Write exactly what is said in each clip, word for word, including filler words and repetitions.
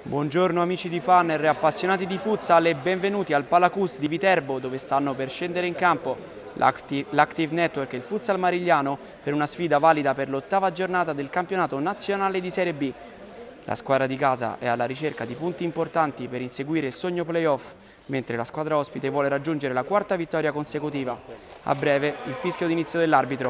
Buongiorno amici di Fanner e appassionati di futsal e benvenuti al Palacus di Viterbo, dove stanno per scendere in campo l'Active Network e il futsal marigliano per una sfida valida per l'ottava giornata del campionato nazionale di Serie B. La squadra di casa è alla ricerca di punti importanti per inseguire il sogno playoff, mentre la squadra ospite vuole raggiungere la quarta vittoria consecutiva. A breve il fischio d'inizio dell'arbitro.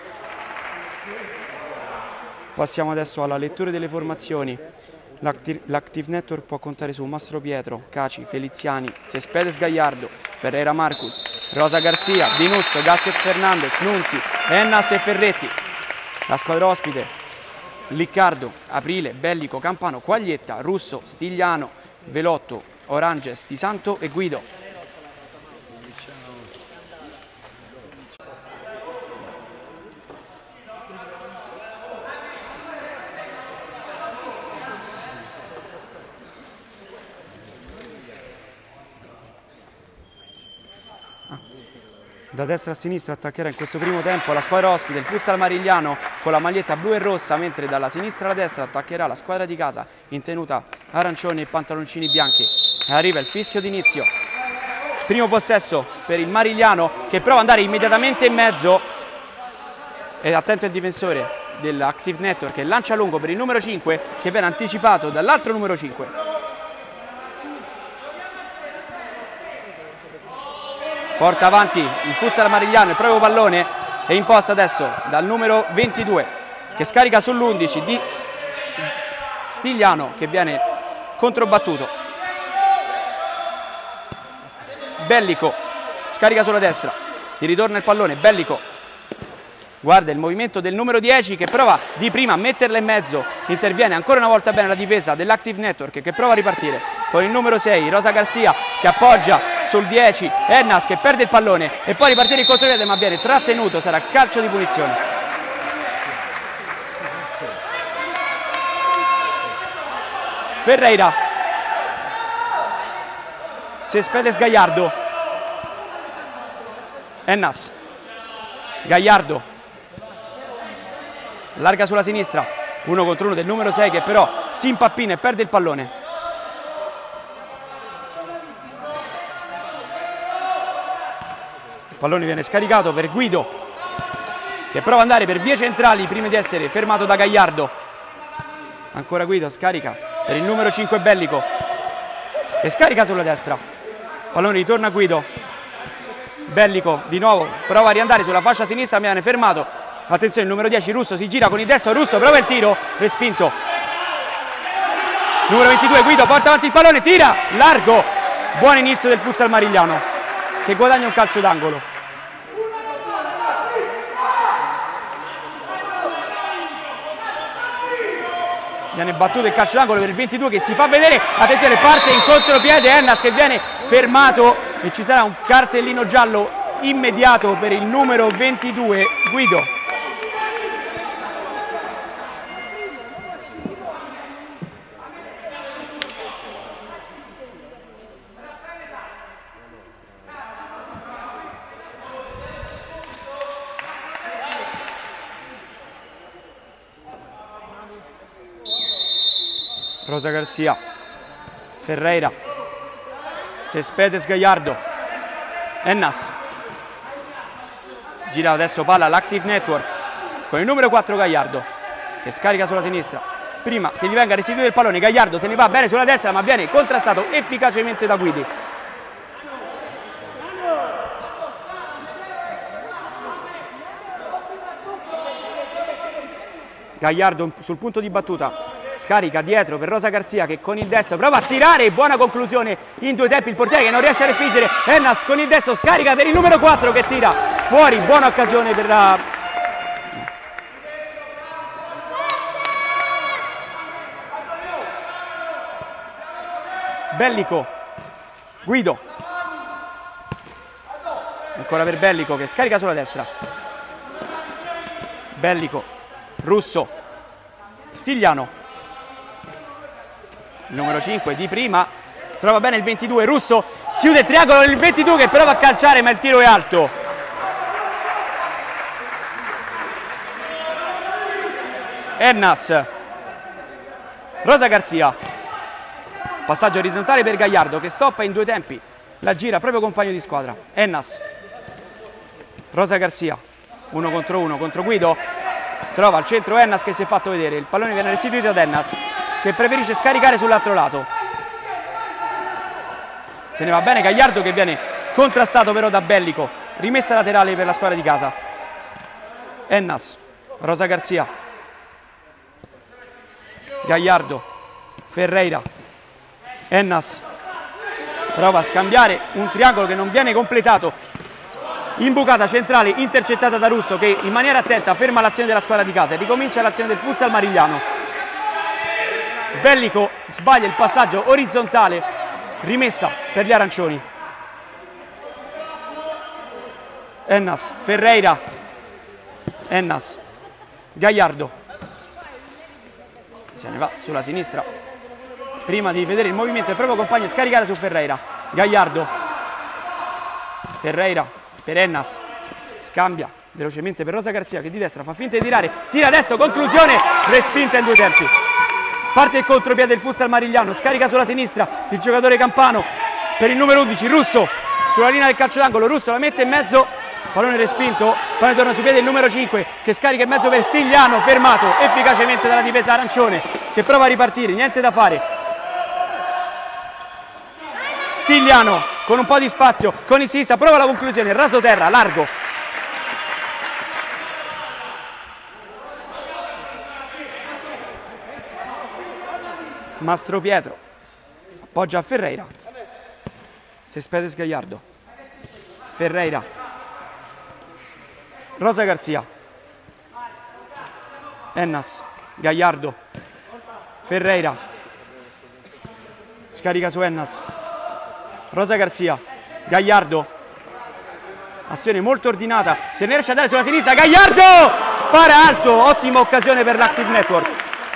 Passiamo adesso alla lettura delle formazioni. L'Active Network può contare su Mastro Pietro, Caci, Feliziani, Cespedes Gagliardo, Ferreira Marcus, Rosa Garcia, Dinuzzo, Gasquet Fernandez, Nunzi, Ennas e Ferretti. La squadra ospite: Liccardo, Aprile, Bellico, Campano, Quaglietta, Russo, Stigliano, Velotto, Oranges, Di Santo e Guido. Da destra a sinistra attaccherà in questo primo tempo la squadra ospite, il futsal marigliano, con la maglietta blu e rossa, mentre dalla sinistra alla destra attaccherà la squadra di casa in tenuta arancione e pantaloncini bianchi. E arriva il fischio d'inizio. Primo possesso per il marigliano, che prova ad andare immediatamente in mezzo. E attento il difensore dell'Active Network, che lancia lungo per il numero cinque, che viene anticipato dall'altro numero cinque. Porta avanti il futsal marigliano il proprio pallone e imposta adesso dal numero ventidue, che scarica sull'undici di Stigliano, che viene controbattuto. Bellico scarica sulla destra, gli ritorna il pallone. Bellico guarda il movimento del numero dieci, che prova di prima a metterla in mezzo. Interviene ancora una volta bene la difesa dell'Active Network, che prova a ripartire con il numero sei, Rosa Garcia, che appoggia sul dieci, Ennas che perde il pallone e poi ripartire in contropiede, ma viene trattenuto, sarà calcio di punizione. Ferreira, Cespedes Gagliardo, Ennas, Gagliardo, larga sulla sinistra, uno contro uno del numero sei, che però si impappina e perde il pallone. Il pallone viene scaricato per Guido, che prova ad andare per vie centrali prima di essere fermato da Gagliardo. Ancora Guido scarica per il numero cinque Bellico, che scarica sulla destra. Il pallone ritorna a Guido. Bellico di nuovo prova a riandare sulla fascia sinistra, ma viene fermato. Attenzione, il numero dieci Russo si gira con il destro, Russo prova il tiro, respinto. Numero ventidue Guido porta avanti il pallone, tira largo. Buon inizio del futsal marigliano, che guadagna un calcio d'angolo. Viene battuto il calcio d'angolo per il ventidue, che si fa vedere. Attenzione, parte in contropiede Ennas, che viene fermato e ci sarà un cartellino giallo immediato per il numero ventidue Guido. Rosa Garcia, Ferreira, Cespedes Gagliardo, Ennas. Gira adesso palla all'Active Network con il numero quattro Gagliardo, che scarica sulla sinistra. Prima che gli venga restituito il pallone, Gagliardo se ne va bene sulla destra, ma viene contrastato efficacemente da Guidi. Gagliardo sul punto di battuta, scarica dietro per Rosa Garcia, che con il destro prova a tirare. Buona conclusione in due tempi, il portiere che non riesce a respingere. Ennas con il destro scarica per il numero quattro, che tira fuori. Buona occasione per la... Bellico, Guido, ancora per Bellico, che scarica sulla destra. Bellico, Russo, Stigliano, il numero cinque di prima, trova bene il ventidue Russo, chiude il triangolo, il ventidue che prova a calciare, ma il tiro è alto. Ennas, Rosa Garcia, Passaggio orizzontale per Gagliardo che stoppa in due tempi, la gira proprio compagno di squadra. Ennas, Rosa Garcia, uno contro uno contro Guido, trova al centro Ennas che si è fatto vedere, il pallone viene restituito ad Ennas che preferisce scaricare sull'altro lato. Se ne va bene Gagliardo che viene contrastato però da Bellico, rimessa laterale per la squadra di casa. Ennas, Rosa Garcia, Gagliardo, Ferreira, Ennas prova a scambiare un triangolo che non viene completato, imbucata centrale intercettata da Russo che in maniera attenta ferma l'azione della squadra di casa e ricomincia l'azione del futsal marigliano. Bellico sbaglia il passaggio orizzontale, rimessa per gli arancioni. Ennas, Ferreira, Ennas, Gagliardo, se ne va sulla sinistra prima di vedere il movimento del proprio compagno e scaricare su Ferreira. Gagliardo, Ferreira per Ennas, scambia velocemente per Rosa Garcia che di destra fa finta di tirare, tira adesso, conclusione, respinta in due tempi. Parte il contropiede del futsal marigliano, scarica sulla sinistra il giocatore campano per il numero undici, Russo, sulla linea del calcio d'angolo, Russo la mette in mezzo, pallone respinto, pallone torna su piede il numero cinque che scarica in mezzo per Stigliano, fermato efficacemente dalla difesa arancione che prova a ripartire, niente da fare. Stigliano con un po' di spazio, con il sinistra, prova la conclusione, raso terra, largo. Mastro Pietro appoggia a Ferreira, Cespedes Gagliardo, Ferreira, Rosa Garcia, Ennas, Gagliardo, Ferreira, scarica su Ennas, Rosa Garcia, Gagliardo, azione molto ordinata, se ne riesce a dare sulla sinistra, Gagliardo spara alto, ottima occasione per l'Active Network.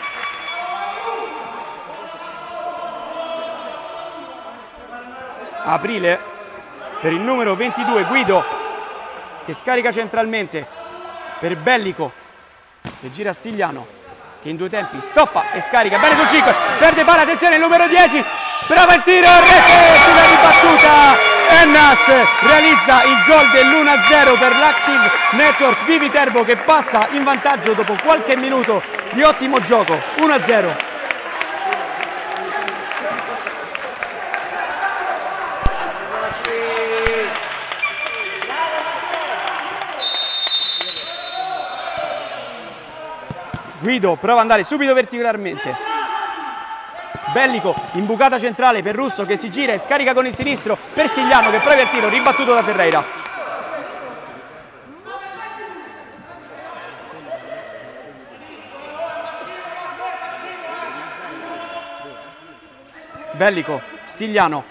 Aprile per il numero ventidue, Guido che scarica centralmente per Bellico che gira Stigliano che in due tempi stoppa e scarica bene sul cinque, perde palla, attenzione il numero dieci, prova il tiro, rete sulla ribattuta, Ennas realizza il gol dell'uno a zero per l'Active Network di Viterbo che passa in vantaggio dopo qualche minuto di ottimo gioco, uno a zero. Guido prova ad andare subito verticalarmente, Bellico imbucata centrale per Russo che si gira e scarica con il sinistro per Stigliano che prova il tiro, ribattuto da Ferreira. Bellico, Stigliano,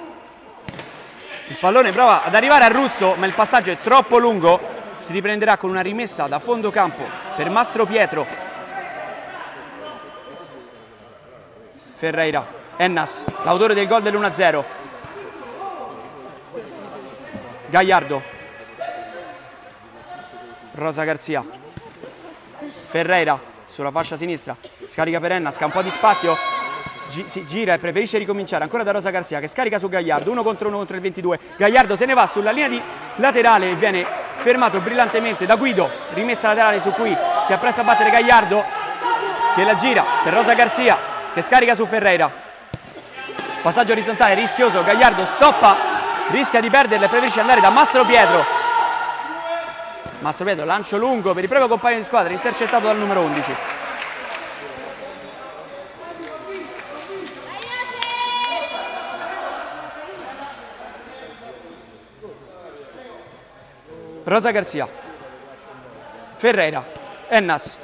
il pallone prova ad arrivare a Russo ma il passaggio è troppo lungo, si riprenderà con una rimessa da fondo campo per Mastro Pietro. Ferreira, Ennas, l'autore del gol dell'uno a zero. Gagliardo, Rosa Garcia, Ferreira sulla fascia sinistra, scarica per Ennas che ha un po' di spazio, Gi si gira e preferisce ricominciare ancora da Rosa Garcia che scarica su Gagliardo, uno contro uno contro il ventidue. Gagliardo se ne va sulla linea di laterale e viene fermato brillantemente da Guido, rimessa laterale su cui si appresta a battere Gagliardo che la gira per Rosa Garcia che scarica su Ferreira, passaggio orizzontale rischioso, Gagliardo stoppa, rischia di perderla e preferisce andare da Mastro Pietro. Mastro Pietro lancio lungo per il proprio compagno di squadra intercettato dal numero undici. Rosa Garcia, Ferreira, Ennas,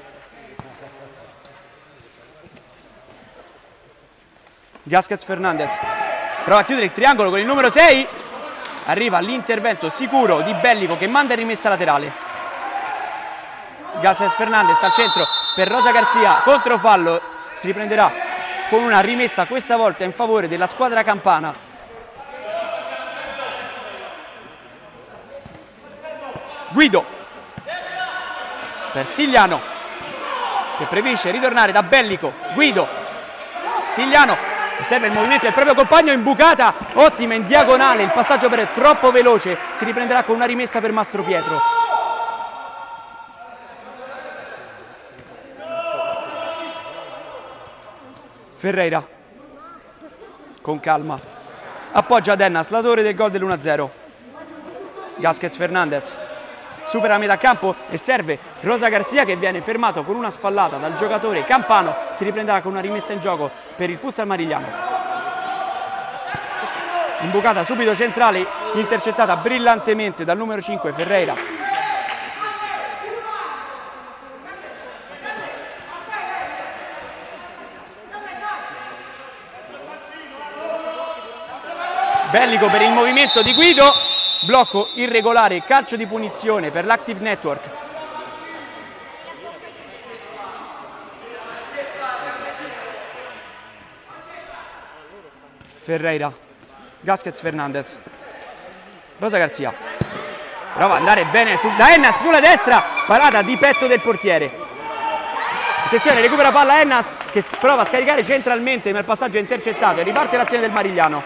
Gasquez Fernandez prova a chiudere il triangolo con il numero sei, arriva l'intervento sicuro di Bellico che manda in rimessa laterale. Gasquez Fernandez al centro per Rosa Garcia, controfallo, si riprenderà con una rimessa questa volta in favore della squadra campana. Guido per Stigliano che preferisce ritornare da Bellico, Guido, Stigliano Osserva il movimento del proprio compagno, imbucata, ottima in diagonale, il passaggio però è troppo veloce, si riprenderà con una rimessa per Mastro Pietro. Ferreira, con calma, appoggia Dennas, l'autore del gol dell'uno a zero. Gasquez Fernandez supera la metà campo e serve Rosa Garcia, che viene fermato con una spallata dal giocatore Campano, si riprenderà con una rimessa in gioco per il Futsal Marigliano. Imbucata subito centrale, intercettata brillantemente dal numero cinque Ferreira. Bellico per il movimento di Guido, blocco irregolare, calcio di punizione per l'Active Network. Ferreira, Gasquez Fernandez, Rosa Garcia, prova ad andare bene su, da Ennas sulla destra, parata di petto del portiere. Attenzione, recupera palla Ennas che prova a scaricare centralmente, ma il passaggio è intercettato e riparte l'azione del Marigliano,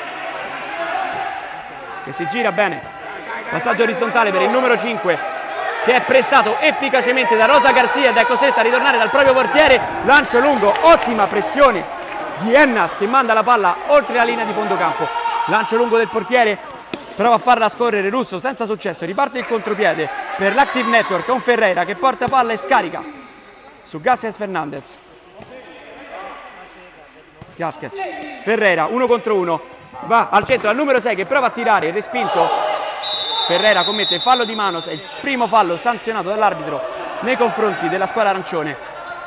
che si gira bene. Passaggio orizzontale per il numero cinque, che è pressato efficacemente da Rosa Garcia ed è costretta a ritornare dal proprio portiere. Lancio lungo, ottima pressione di Ennas che manda la palla oltre la linea di fondo campo. Lancio lungo del portiere, prova a farla scorrere Russo senza successo. Riparte il contropiede per l'Active Network con Ferreira che porta palla e scarica su Gasquez Fernandez. Gasquez, Ferreira, uno contro uno, va al centro al numero sei che prova a tirare, respinto. Ferreira commette fallo di mano, è il primo fallo sanzionato dall'arbitro nei confronti della squadra arancione.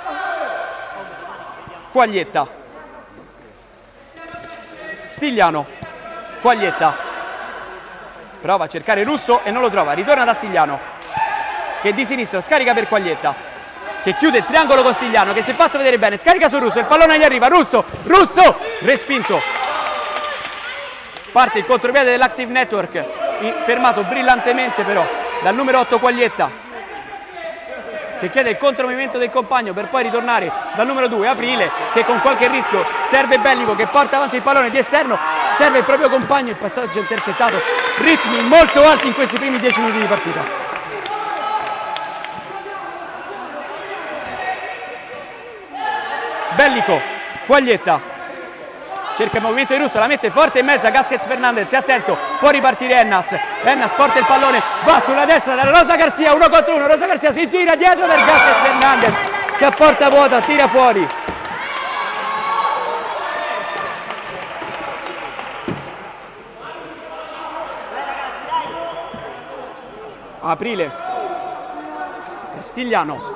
Quaglietta, Stigliano, Quaglietta, prova a cercare Russo e non lo trova, ritorna da Stigliano che di sinistra scarica per Quaglietta, che chiude il triangolo con Stigliano, che si è fatto vedere bene, scarica su Russo, il pallone gli arriva, Russo, Russo, respinto. Parte il contropiede dell'Active Network, fermato brillantemente però dal numero otto Quaglietta, che chiede il contromovimento del compagno per poi ritornare dal numero due Aprile, che con qualche rischio serve Bellico che porta avanti il pallone di esterno, serve il proprio compagno, il passaggio intercettato. Ritmi molto alti in questi primi dieci minuti di partita. Bellico, Quaglietta, cerca il movimento di Russo, la mette forte in mezzo a Gasquez Fernandez, è attento, può ripartire Ennas, Ennas porta il pallone, va sulla destra da Rosa Garcia, uno contro uno, Rosa Garcia si gira dietro del Gasquez Fernandez che a porta vuota tira fuori. Aprile, Stigliano,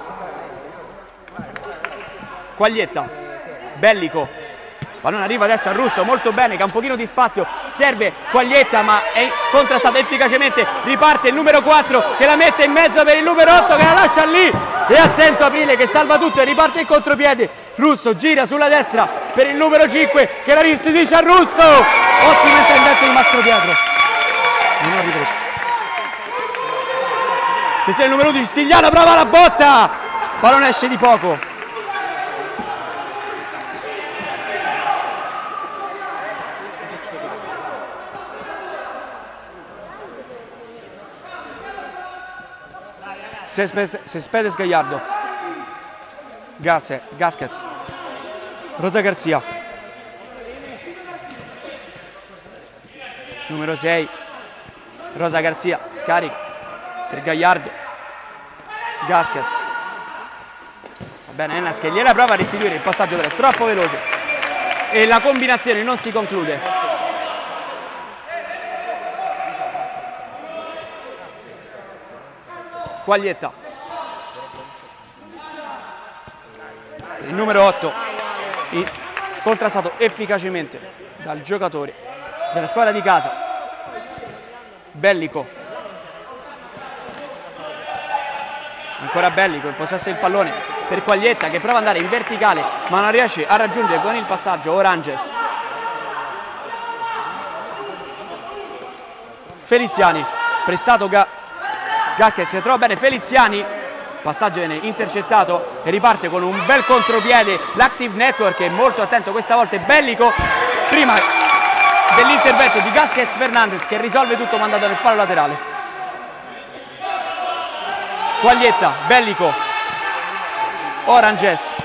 Quaglietta, Bellico. Pallone arriva adesso a Russo, molto bene, che ha un pochino di spazio, serve Quaglietta ma è contrastato efficacemente, riparte il numero quattro che la mette in mezzo per il numero otto che la lascia lì, e attento Aprile che salva tutto e riparte il contropiede. Russo gira sulla destra per il numero cinque che la restituisce a Russo, ottimo intervento di Mastro Pietro, non ha ripreso. Che sia il numero undici, Stigliano, prova la botta, pallone esce di poco. Cespedes Gallardo, Gasquez, Rosa Garcia, numero sei, Rosa Garcia, scarica per Gallardo, Gasquez, va bene Ennas che gliela prova a restituire, il passaggio però è troppo veloce e la combinazione non si conclude. Quaglietta, il numero otto, contrastato efficacemente dal giocatore della squadra di casa, Bellico, ancora Bellico in possesso del pallone per Quaglietta che prova ad andare in verticale ma non riesce a raggiungere con il passaggio Oranges. Feliziani, prestato Ga Gasquez si trova bene Feliziani, passaggio viene intercettato e riparte con un bel contropiede l'Active Network, è molto attento questa volta, è Bellico, prima dell'intervento di Gasquez Fernandez che risolve tutto mandato nel fallo laterale. Quaglietta, Bellico, Oranges,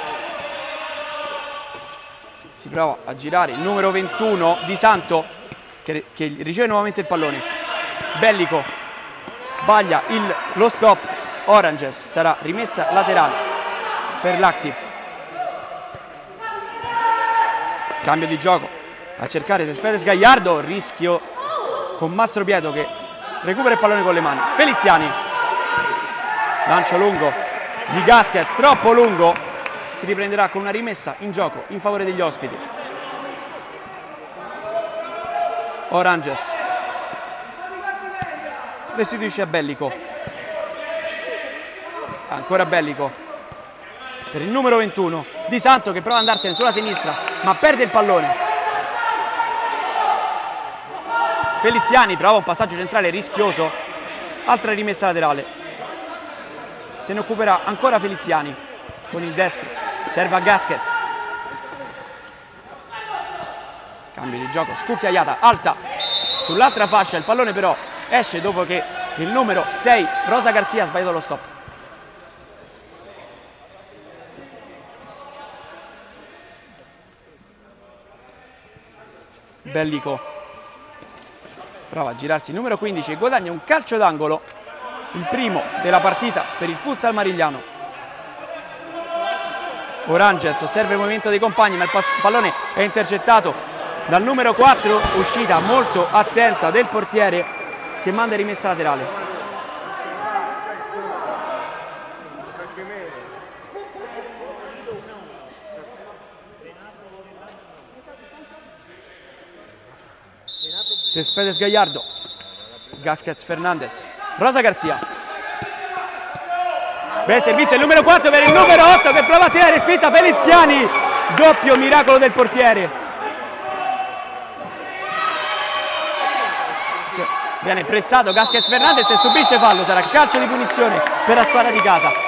si prova a girare il numero ventuno Di Santo che, che riceve nuovamente il pallone. Bellico sbaglia il, lo stop, Oranges, sarà rimessa laterale per l'Active. Cambio di gioco a cercare Cespedes Gagliardo, rischio con Mastropietro che recupera il pallone con le mani. Feliziani, lancio lungo di Gasquez, troppo lungo, si riprenderà con una rimessa in gioco in favore degli ospiti. Oranges restituisce a Bellico, ancora Bellico per il numero ventuno Di Santo che prova ad andarsene sulla sinistra ma perde il pallone. Feliziani prova un passaggio centrale rischioso, altra rimessa laterale, se ne occuperà ancora Feliziani con il destro, serve a Gasquez, cambio di gioco, scucchiaiata alta sull'altra fascia, il pallone però esce dopo che il numero sei Rosa Garcia ha sbagliato lo stop. Bellico prova a girarsi il numero quindici e guadagna un calcio d'angolo, il primo della partita per il futsal marigliano. Oranges osserva il movimento dei compagni ma il pallone è intercettato dal numero quattro, uscita molto attenta del portiere che manda rimessa laterale. Cespedes Gagliardo, Gasquez Fernandez, Rosa Garcia. Bel servizio il numero quattro per il numero otto che prova a tirare spinta Feliziani, doppio miracolo del portiere. Viene pressato Gasquez Fernandez e subisce fallo, sarà calcio di punizione per la squadra di casa.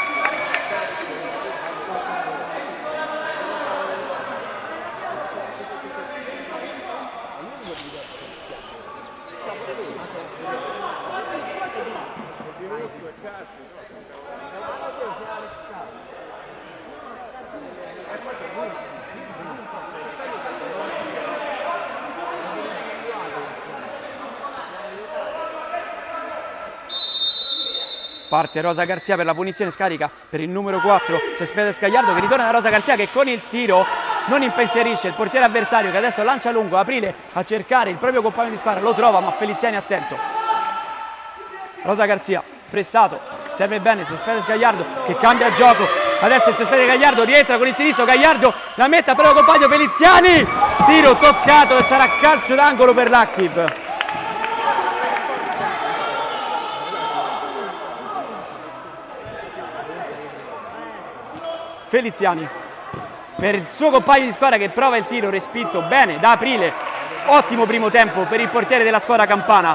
Parte Rosa Garcia per la punizione, scarica per il numero quattro Cespedes Gagliardo che ritorna da Rosa Garcia che con il tiro non impensierisce il portiere avversario che adesso lancia lungo. Aprile a cercare il proprio compagno di squadra, lo trova ma Feliziani attento. Rosa Garcia pressato, serve bene Cespedes Gagliardo che cambia gioco, adesso il Cespedes Gagliardo rientra con il sinistro, Gagliardo la mette al proprio compagno Feliziani, tiro toccato e sarà calcio d'angolo per l'Active. Feliziani per il suo compagno di squadra che prova il tiro respinto bene da Aprile, ottimo primo tempo per il portiere della squadra campana.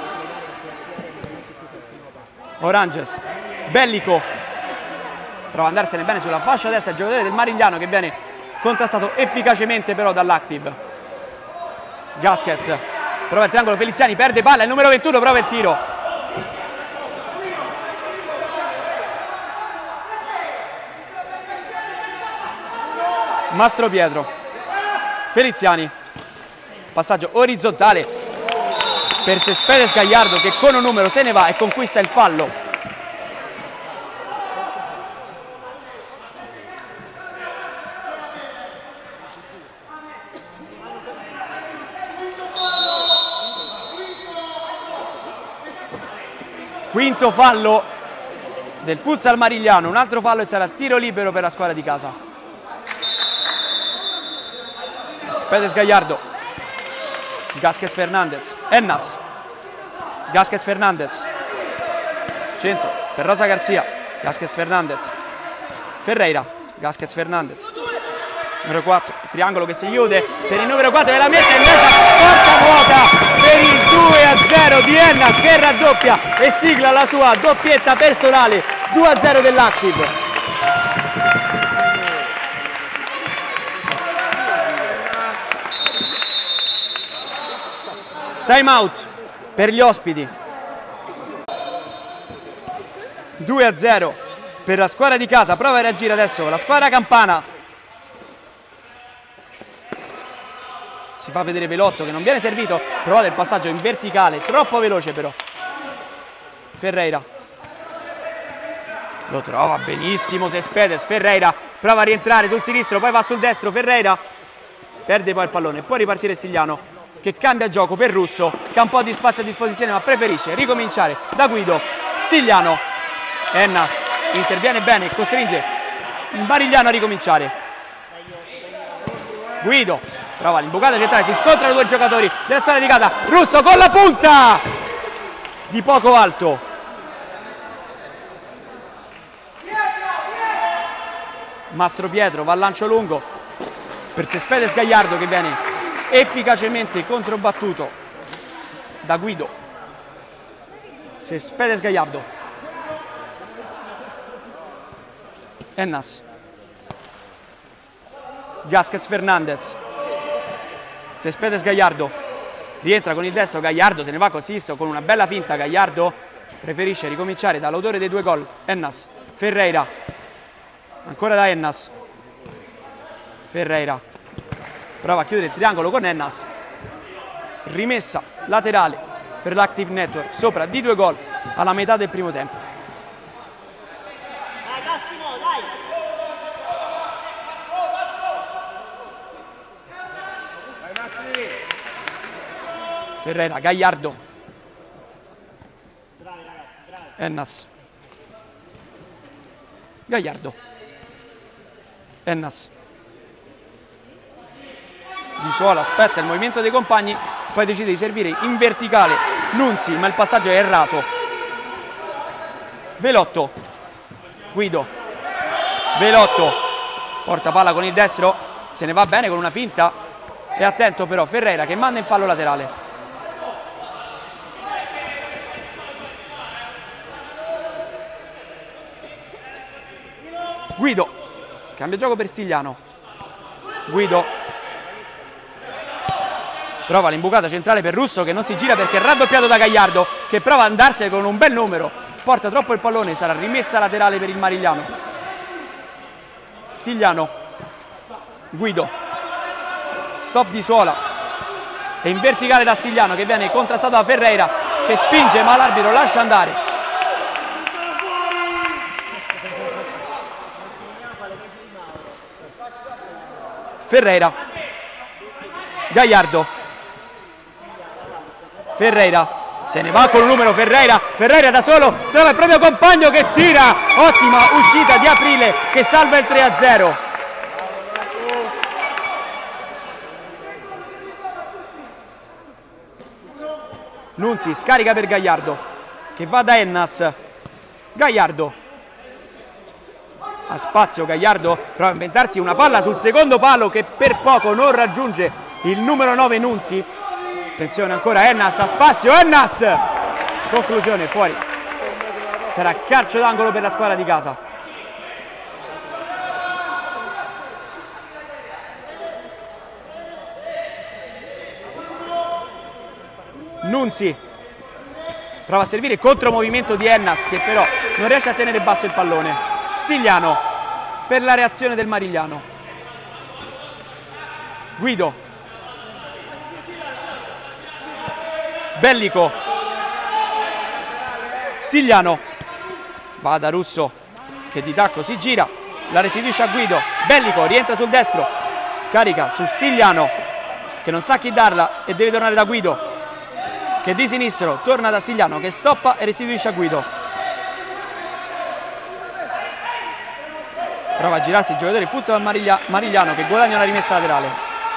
Oranges, Bellico prova ad andarsene bene sulla fascia destra, il giocatore del Marigliano che viene contrastato efficacemente però dall'Active. Gasquez prova il triangolo, Feliziani perde palla, il numero ventuno prova il tiro. Mastropietro, Feliziani, passaggio orizzontale per Cespedes Gagliardo che con un numero se ne va e conquista il fallo. Quinto fallo del futsal marigliano, un altro fallo e sarà tiro libero per la squadra di casa. Cespedes Gagliardo, Gasquez Fernandez, Ennas, Gasquez Fernandez, centro per Rosa Garcia, Gasquez Fernandez, Ferreira, Gasquez Fernandez, numero quattro, il triangolo che si chiude per il numero quattro e la mette in mezzo, porta vuota per il due a zero di Ennas che raddoppia e sigla la sua doppietta personale due a zero dell'Active. Time out per gli ospiti. due a zero per la squadra di casa. Prova a reagire adesso la squadra campana. Si fa vedere Velotto che non viene servito. Provate il passaggio in verticale, troppo veloce però. Ferreira lo trova benissimo Cespedes. Ferreira prova a rientrare sul sinistro, poi va sul destro. Ferreira perde poi il pallone. Può ripartire Stigliano che cambia gioco per Russo, che ha un po' di spazio a disposizione ma preferisce ricominciare da Guido. Stigliano, Ennas interviene bene, costringe il Marigliano a ricominciare. Guido prova l'imbucata centrale, si scontrano due giocatori della squadra di casa. Russo con la punta di poco alto. Mastro Pietro va al lancio lungo per Cespedes Gagliardo che viene efficacemente controbattuto da Guido. Cespedes Gagliardo, Ennas, Gasquez Fernandez, Cespedes Gagliardo, rientra con il destro Gagliardo, se ne va col sinistro con una bella finta. Gagliardo preferisce ricominciare dall'autore dei due gol, Ennas. Ferreira, ancora da Ennas. Ferreira prova a chiudere il triangolo con Ennas. Rimessa laterale per l'Active Network sopra di due gol alla metà del primo tempo. Dai Massimo, dai! Ferreira, Gagliardo, Ennas, Gagliardo, Ennas. Di Suola aspetta il movimento dei compagni, poi decide di servire in verticale Nunzi, ma il passaggio è errato. Velotto, Guido, Velotto porta palla con il destro, se ne va bene con una finta. E attento però Ferreira che manda in fallo laterale. Guido cambia gioco per Stigliano. Guido prova l'imbucata centrale per Russo che non si gira perché è raddoppiato da Gagliardo che prova ad andarsene con un bel numero, porta troppo il pallone, sarà rimessa laterale per il Marigliano. Stigliano, Guido, stop di Suola e in verticale da Stigliano che viene contrastato da Ferreira che spinge ma l'arbitro lascia andare. Ferreira, Gagliardo, Ferreira, se ne va con un numero Ferreira, Ferreira da solo, trova il proprio compagno che tira, ottima uscita di Aprile che salva il tre a zero. Nunzi scarica per Gagliardo che va da Ennas. Gagliardo ha spazio, Gagliardo prova a inventarsi una palla sul secondo palo che per poco non raggiunge il numero nove Nunzi. Attenzione ancora Ennas, ha spazio Ennas, conclusione fuori, sarà calcio d'angolo per la squadra di casa. Nunzi prova a servire contromovimento di Ennas che però non riesce a tenere basso il pallone. Stigliano per la reazione del Marigliano. Guido, Bellico, Stigliano, va da Russo che di tacco si gira, la restituisce a Guido. Bellico rientra sul destro, scarica su Stigliano che non sa chi darla e deve tornare da Guido che di sinistro torna da Stigliano che stoppa e restituisce a Guido. Prova a girarsi il giocatore Futsal Mariglia, Marigliano che guadagna una rimessa laterale.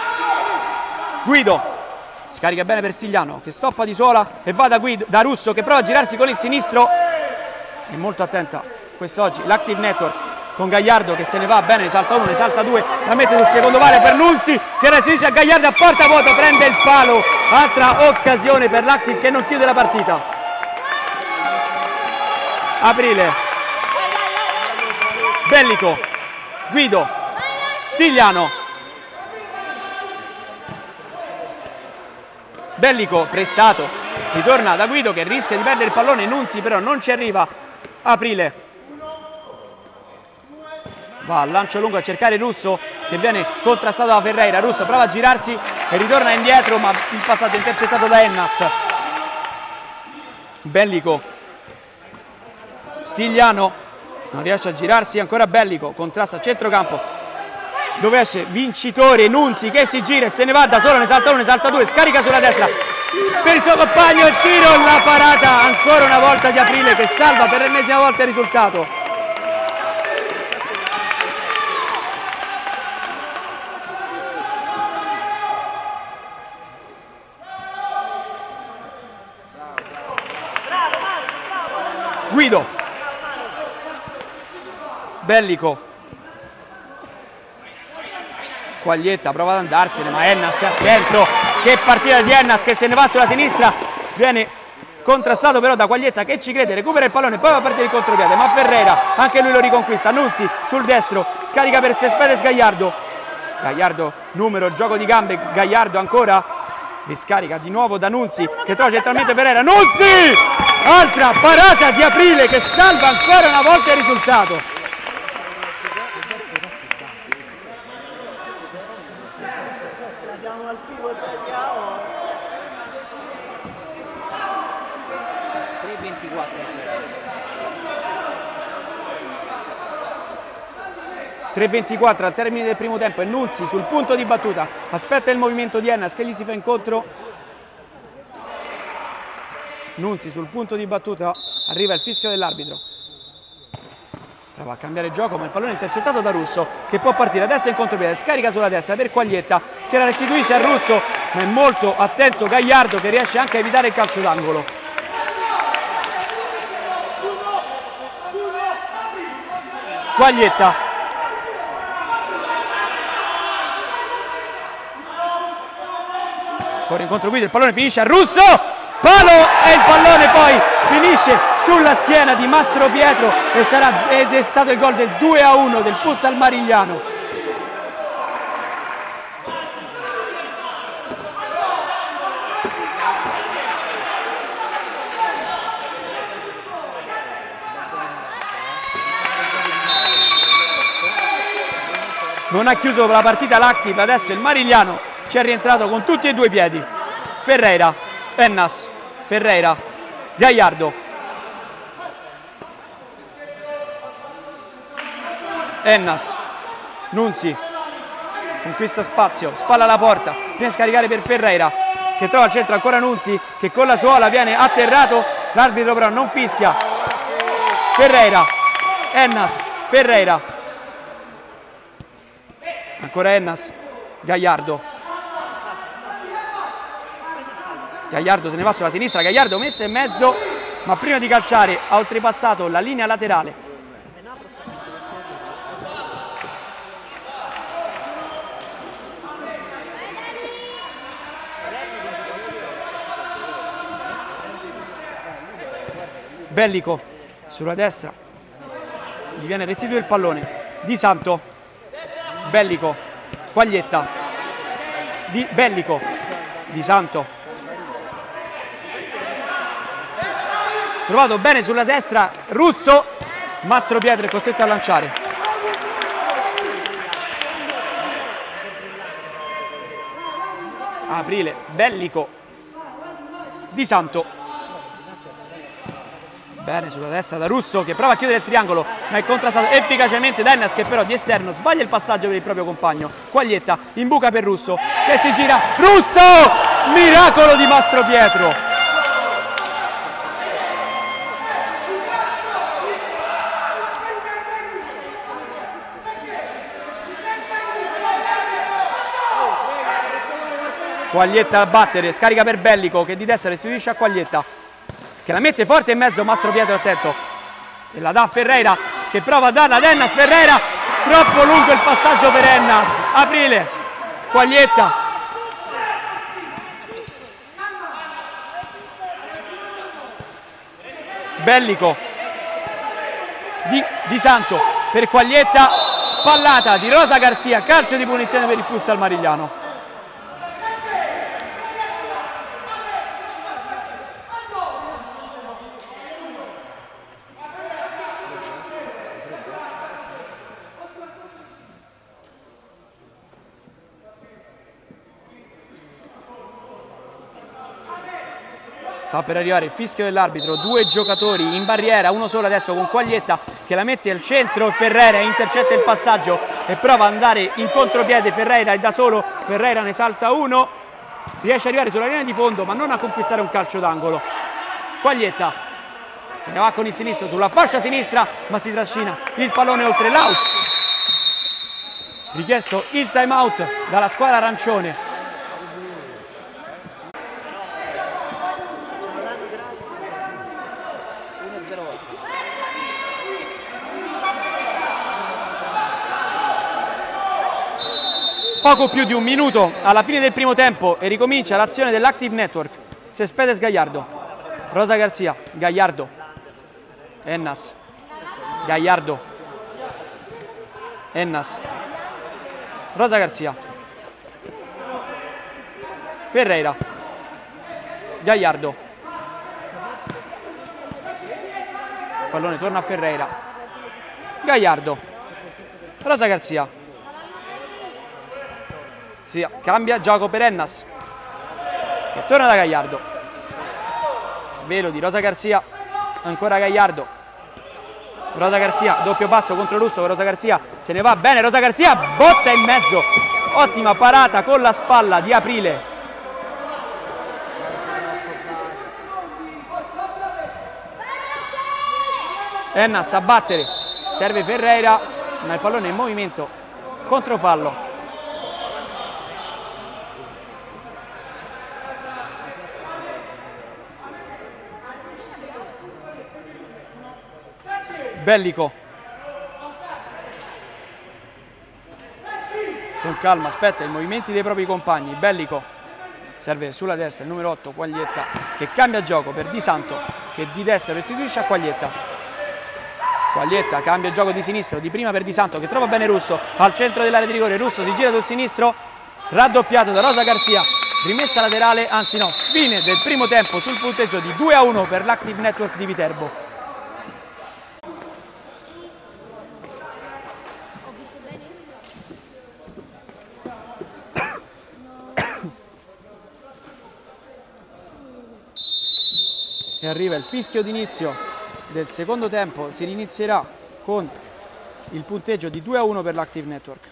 Guido scarica bene per Stigliano che stoppa di Suola e va da, Guido, da Russo che prova a girarsi con il sinistro. È molto attenta quest'oggi l'Active Network con Gagliardo che se ne va bene, ne salta uno, ne salta due, la mette sul secondo palo per Nunzi che restituisce a Gagliardo a porta vuota, prende il palo. Altra occasione per l'Active che non chiude la partita. Aprile, Bellico, Guido, Stigliano, Bellico pressato, ritorna da Guido che rischia di perdere il pallone, Nunzi però non ci arriva, Aprile va al lancio lungo a cercare Russo che viene contrastato da Ferreira, Russo prova a girarsi e ritorna indietro ma il passaggio è intercettato da Ennas. Bellico, Stigliano non riesce a girarsi, ancora Bellico, contrasta a centrocampo dove esce vincitore Nunzi che si gira e se ne va da solo, ne salta uno, ne salta due, scarica sulla destra per il suo compagno, il tiro, la parata ancora una volta di Aprile che salva per l'ennesima volta il risultato. Guido, Bellico, Quaglietta prova ad andarsene ma Ennas è attento, che partita di Ennas che se ne va sulla sinistra, viene contrastato però da Quaglietta che ci crede, recupera il pallone, poi va a partire il contropiede ma Ferreira anche lui lo riconquista, Nunzi sul destro, scarica per Cespedes Gagliardo, Gagliardo numero, gioco di gambe, Gagliardo ancora, riscarica di nuovo da Nunzi che trova centralmente Ferreira, Nunzi! Altra parata di Aprile che salva ancora una volta il risultato. tre e ventiquattro al termine del primo tempo e Nunzi sul punto di battuta, aspetta il movimento di Ennas che gli si fa incontro. Nunzi sul punto di battuta, arriva il fischio dell'arbitro, prova a cambiare gioco ma il pallone è intercettato da Russo che può partire adesso in contropiede, scarica sulla destra per Quaglietta che la restituisce a Russo ma è molto attento Gagliardo che riesce anche a evitare il calcio d'angolo. Quaglietta, corre incontro Guido, il pallone finisce a Russo, palo e il pallone poi finisce sulla schiena di Mastro Pietro e sarà, ed è stato il gol del due a uno del Futsal Marigliano. Non ha chiuso la partita l'Activ, adesso il Marigliano ci è rientrato con tutti e due i piedi. Ferreira, Ennas, Ferreira, Gagliardo, Ennas, Nunzi, conquista spazio, spalla alla porta, viene a scaricare per Ferreira che trova al centro ancora Nunzi che con la suola viene atterrato, l'arbitro però non fischia. Ferreira, Ennas, Ferreira, ancora Ennas, Gagliardo. Gagliardo se ne va sulla sinistra, Gagliardo messa in mezzo, ma prima di calciare ha oltrepassato la linea laterale. Bellico sulla destra, gli viene restituito il pallone. Di Santo, Bellico, Quaglietta, di Bellico, Di Santo. Trovato bene sulla destra Russo, Mastro Pietro è costretto a lanciare. Aprile, Bellico, Di Santo. Bene sulla destra da Russo che prova a chiudere il triangolo ma è contrastato efficacemente da Ennas che però di esterno sbaglia il passaggio per il proprio compagno. Quaglietta in buca per Russo che si gira, Russo! Miracolo di Mastro Pietro. Quaglietta a battere, scarica per Bellico che di destra restituisce a Quaglietta che la mette forte in mezzo, Mastro Pietro attento e la dà a Ferreira che prova a darla ad Ennas. Ferreira, troppo lungo il passaggio per Ennas. Aprile, Quaglietta, Bellico, di, di Santo, per Quaglietta, spallata di Rosa Garzia, calcio di punizione per il Futsal Marigliano. Sta per arrivare il fischio dell'arbitro, due giocatori in barriera, uno solo adesso con Quaglietta che la mette al centro, Ferreira intercetta il passaggio e prova ad andare in contropiede, Ferreira è da solo, Ferreira ne salta uno, riesce ad arrivare sulla linea di fondo ma non a conquistare un calcio d'angolo. Quaglietta se ne va con il sinistro sulla fascia sinistra ma si trascina il pallone oltre l'out. Richiesto il time out dalla squadra arancione. Poco più di un minuto alla fine del primo tempo e ricomincia l'azione dell'Active Network. Cespedes Gagliardo, Rosa Garzia, Gagliardo, Ennas, Gagliardo, Ennas, Rosa Garzia, Ferreira, Gagliardo, pallone torna a Ferreira, Gagliardo, Rosa Garzia. Si cambia gioco per Ennas che torna da Gagliardo, velo di Rosa Garzia, ancora Gagliardo, Rosa Garzia, doppio passo contro Russo, Rosa Garzia se ne va bene, Rosa Garzia botta in mezzo, ottima parata con la spalla di Aprile. Ennas a battere, serve Ferreira ma il pallone in movimento, controfallo. Bellico con calma aspetta i movimenti dei propri compagni. Bellico serve sulla destra il numero otto Quaglietta che cambia gioco per Di Santo che di destra restituisce a Quaglietta. Quaglietta cambia il gioco di sinistro, di prima per Di Santo che trova bene Russo al centro dell'area di rigore. Russo si gira sul sinistro, raddoppiato da Rosa Garzia, rimessa laterale, anzi no, fine del primo tempo sul punteggio di due a uno per l'Active Network di Viterbo. E arriva il fischio d'inizio del secondo tempo, si rinizierà con il punteggio di due a uno per l'Active Network.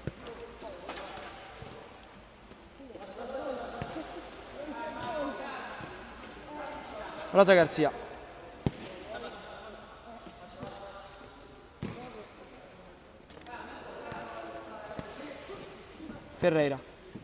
Rosa Garzia. Ferreira.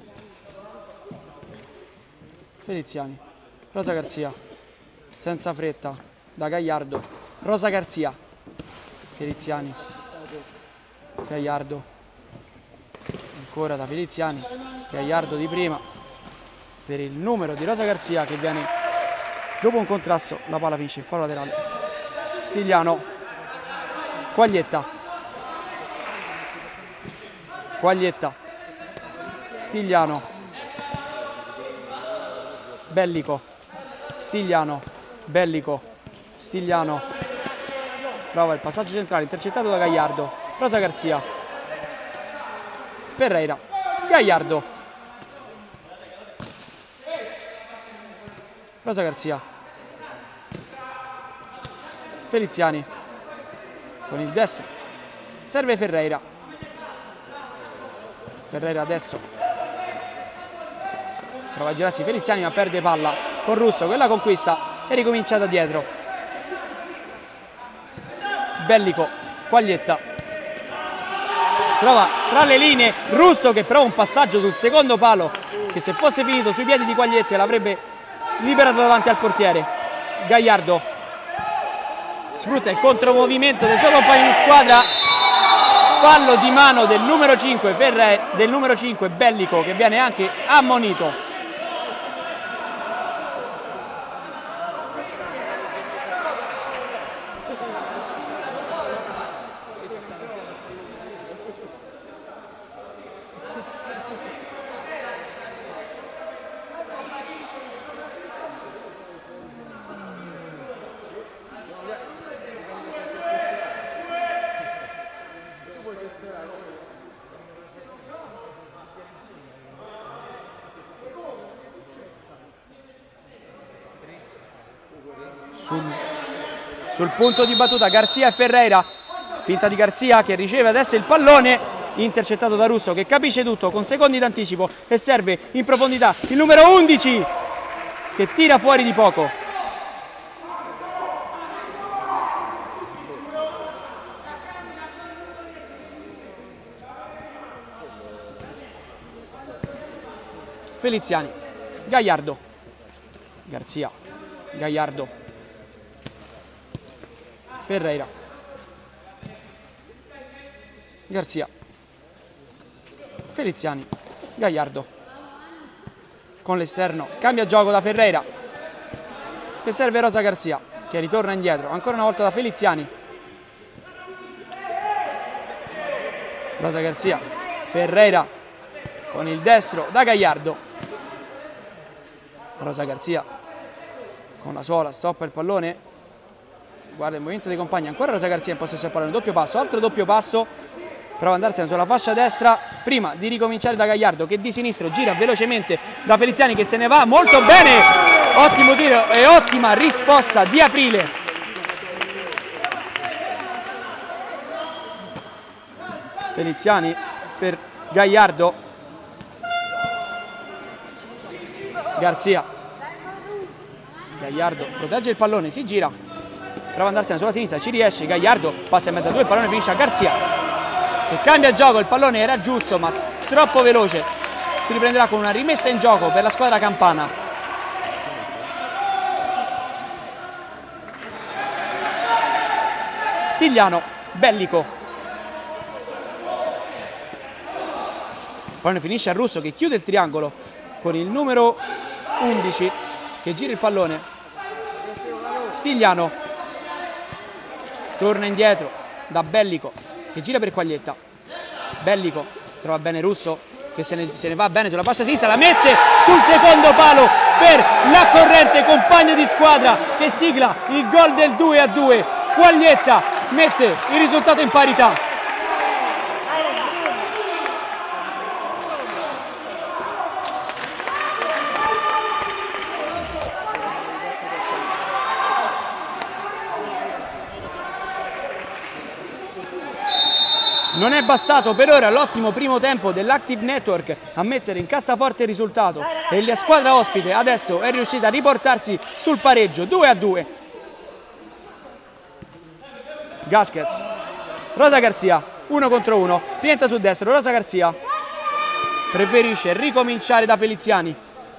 Feliziani. Rosa Garzia. Senza fretta da Gagliardo, Rosa Garzia, Feliziani, Gagliardo, ancora da Feliziani, Gagliardo di prima per il numero di Rosa Garzia che viene dopo un contrasto, la palla vince il fallo laterale. Stigliano, Quaglietta, Quaglietta, Stigliano, Bellico, Stigliano, Bellico, Stigliano, prova il passaggio centrale intercettato da Gagliardo, Rosa Garzia, Ferreira, Gagliardo, Rosa Garzia, Feliziani con il destro, serve Ferreira, Ferreira adesso prova a girarsi Feliziani ma perde palla con Russo, quella conquista e ricomincia da dietro. Bellico, Quaglietta, trova tra le linee Russo che prova un passaggio sul secondo palo che se fosse finito sui piedi di Quaglietta l'avrebbe liberato davanti al portiere. Gagliardo sfrutta il contromovimento dei suoi compagni di squadra, fallo di mano del numero cinque, Ferre, del numero cinque Bellico che viene anche ammonito. sul, sul punto di battuta Garzia e Ferreira, finta di Garzia che riceve adesso il pallone, intercettato da Russo che capisce tutto con secondi d'anticipo e serve in profondità il numero undici che tira fuori di poco. Feliziani, Gagliardo, Garzia, Gagliardo, Ferreira, Garzia, Feliziani, Gagliardo, con l'esterno, cambia gioco da Ferreira, che serve Rosa Garzia, che ritorna indietro, ancora una volta da Feliziani, Rosa Garzia, Ferreira, con il destro da Gagliardo, Rosa Garzia con la sola, stoppa il pallone, guarda il movimento dei compagni, ancora Rosa Garzia in possesso del pallone, doppio passo, altro doppio passo, prova ad andarsene sulla fascia destra, prima di ricominciare da Gagliardo che di sinistro gira velocemente da Feliziani che se ne va molto bene, ottimo tiro e ottima risposta di Aprile. Feliziani per Gagliardo, Garzia, Gagliardo protegge il pallone, si gira, prova ad andarsene sulla sinistra, ci riesce, Gagliardo passa in mezzo a due, il pallone finisce a Garzia che cambia gioco, il pallone era giusto ma troppo veloce, si riprenderà con una rimessa in gioco per la squadra campana. Stigliano, Bellico, il pallone finisce a Russo che chiude il triangolo con il numero undici che gira il pallone, Stigliano torna indietro da Bellico che gira per Quaglietta, Bellico trova bene Russo che se ne, se ne va bene sulla fascia sinistra, la mette sul secondo palo per la corrente, compagno di squadra che sigla il gol del due a due, Quaglietta mette il risultato in parità. Non è bastato per ora l'ottimo primo tempo dell'Active Network a mettere in cassaforte il risultato e la squadra ospite adesso è riuscita a riportarsi sul pareggio due a due. Gaskets, Rosa Garzia, uno contro uno, rientra sul destro, Rosa Garzia preferisce ricominciare da Feliziani.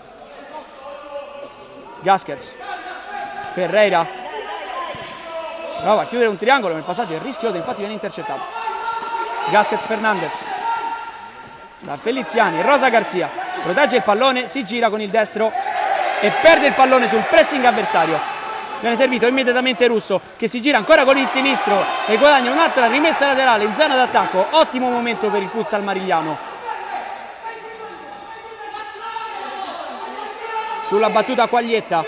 Gaskets, Ferreira prova a chiudere un triangolo, nel passaggio è rischioso, infatti viene intercettato. Gaskets Fernandez da Feliziani, Rosa Garzia protegge il pallone, si gira con il destro e perde il pallone sul pressing avversario. Viene servito immediatamente Russo che si gira ancora con il sinistro e guadagna un'altra rimessa laterale in zona d'attacco. Ottimo momento per il futsal marigliano. Sulla battuta Quaglietta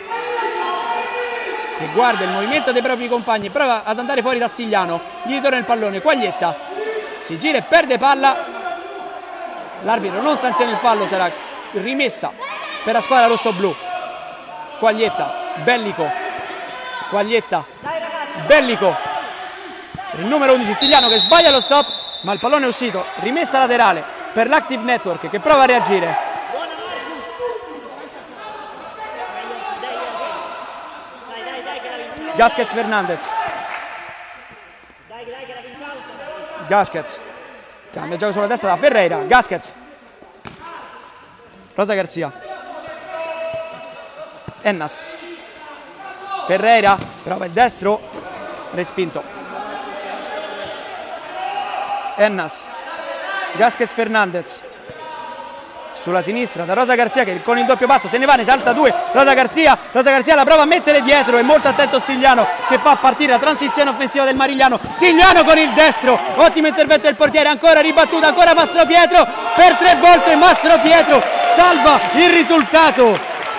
che guarda il movimento dei propri compagni, prova ad andare fuori da Stigliano, gli torna il pallone, Quaglietta si gira e perde palla, l'arbitro non sanziona il fallo, sarà rimessa per la squadra rosso-blu. Quaglietta, Bellico, Quaglietta, Bellico, il numero undici Stigliano che sbaglia lo stop, ma il pallone è uscito, rimessa laterale per l'Active Network che prova a reagire. Gaskets Fernandez, Gaskets cambia gioco sulla destra da Ferreira, Gaskets, Rosa Garzia, Ennas, Ferreira prova il destro, respinto, Ennas, Gaskets Fernandez sulla sinistra da Rosa Garzia che con il doppio passo se ne va, ne salta due, Rosa Garzia, Rosa Garzia la prova a mettere dietro e molto attento Stigliano che fa partire la transizione offensiva del Marigliano. Stigliano con il destro, ottimo intervento del portiere, ancora ribattuta, ancora Mastro Pietro per tre volte, Mastro Pietro salva il risultato.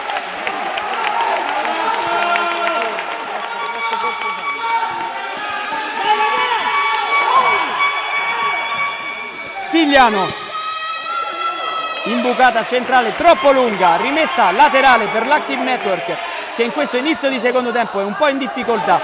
Stigliano, imbucata centrale troppo lunga, rimessa laterale per l'Active Network che in questo inizio di secondo tempo è un po' in difficoltà.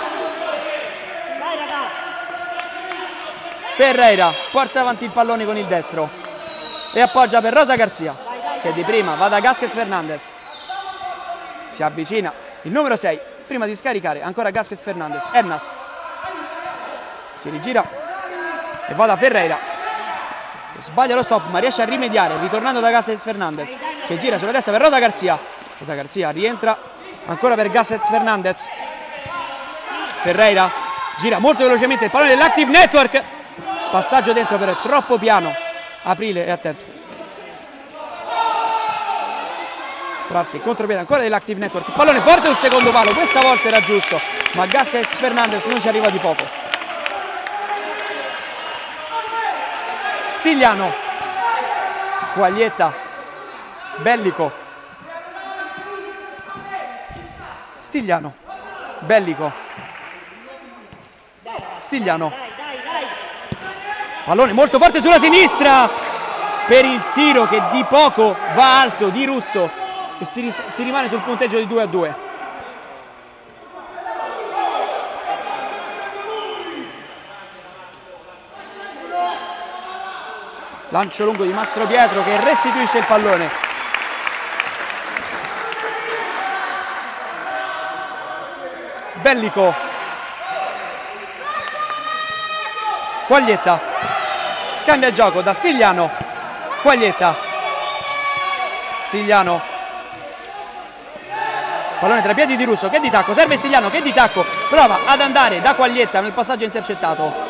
Ferreira porta avanti il pallone con il destro e appoggia per Rosa Garcia, che di prima va da Gasquez Fernandez. Si avvicina il numero sei, prima di scaricare ancora Gasquez Fernandez. Hernas si rigira e va da Ferreira, che sbaglia lo stop ma riesce a rimediare, ritornando da Gasquez Fernandez, che gira sulla destra per Rosa Garcia. Rosa Garcia rientra ancora per Gasquez Fernandez. Ferreira gira molto velocemente il pallone dell'Active Network, passaggio dentro però è troppo piano. Aprile è attento, parte il contropiede ancora dell'Active Network, il pallone forte sul secondo palo, questa volta era giusto ma Gasquez Fernandez non ci arriva di poco. Stigliano, Quaglietta, Bellico, Stigliano, Bellico, Stigliano, pallone molto forte sulla sinistra per il tiro che di poco va alto di Russo e si, si rimane sul punteggio di due a due. Lancio lungo di Mastro Pietro che restituisce il pallone. Bellico, Quaglietta, cambia gioco da Stigliano, Quaglietta, Stigliano, pallone tra i piedi di Russo, che di tacco, serve Stigliano, che di tacco, prova ad andare da Quaglietta nel passaggio intercettato.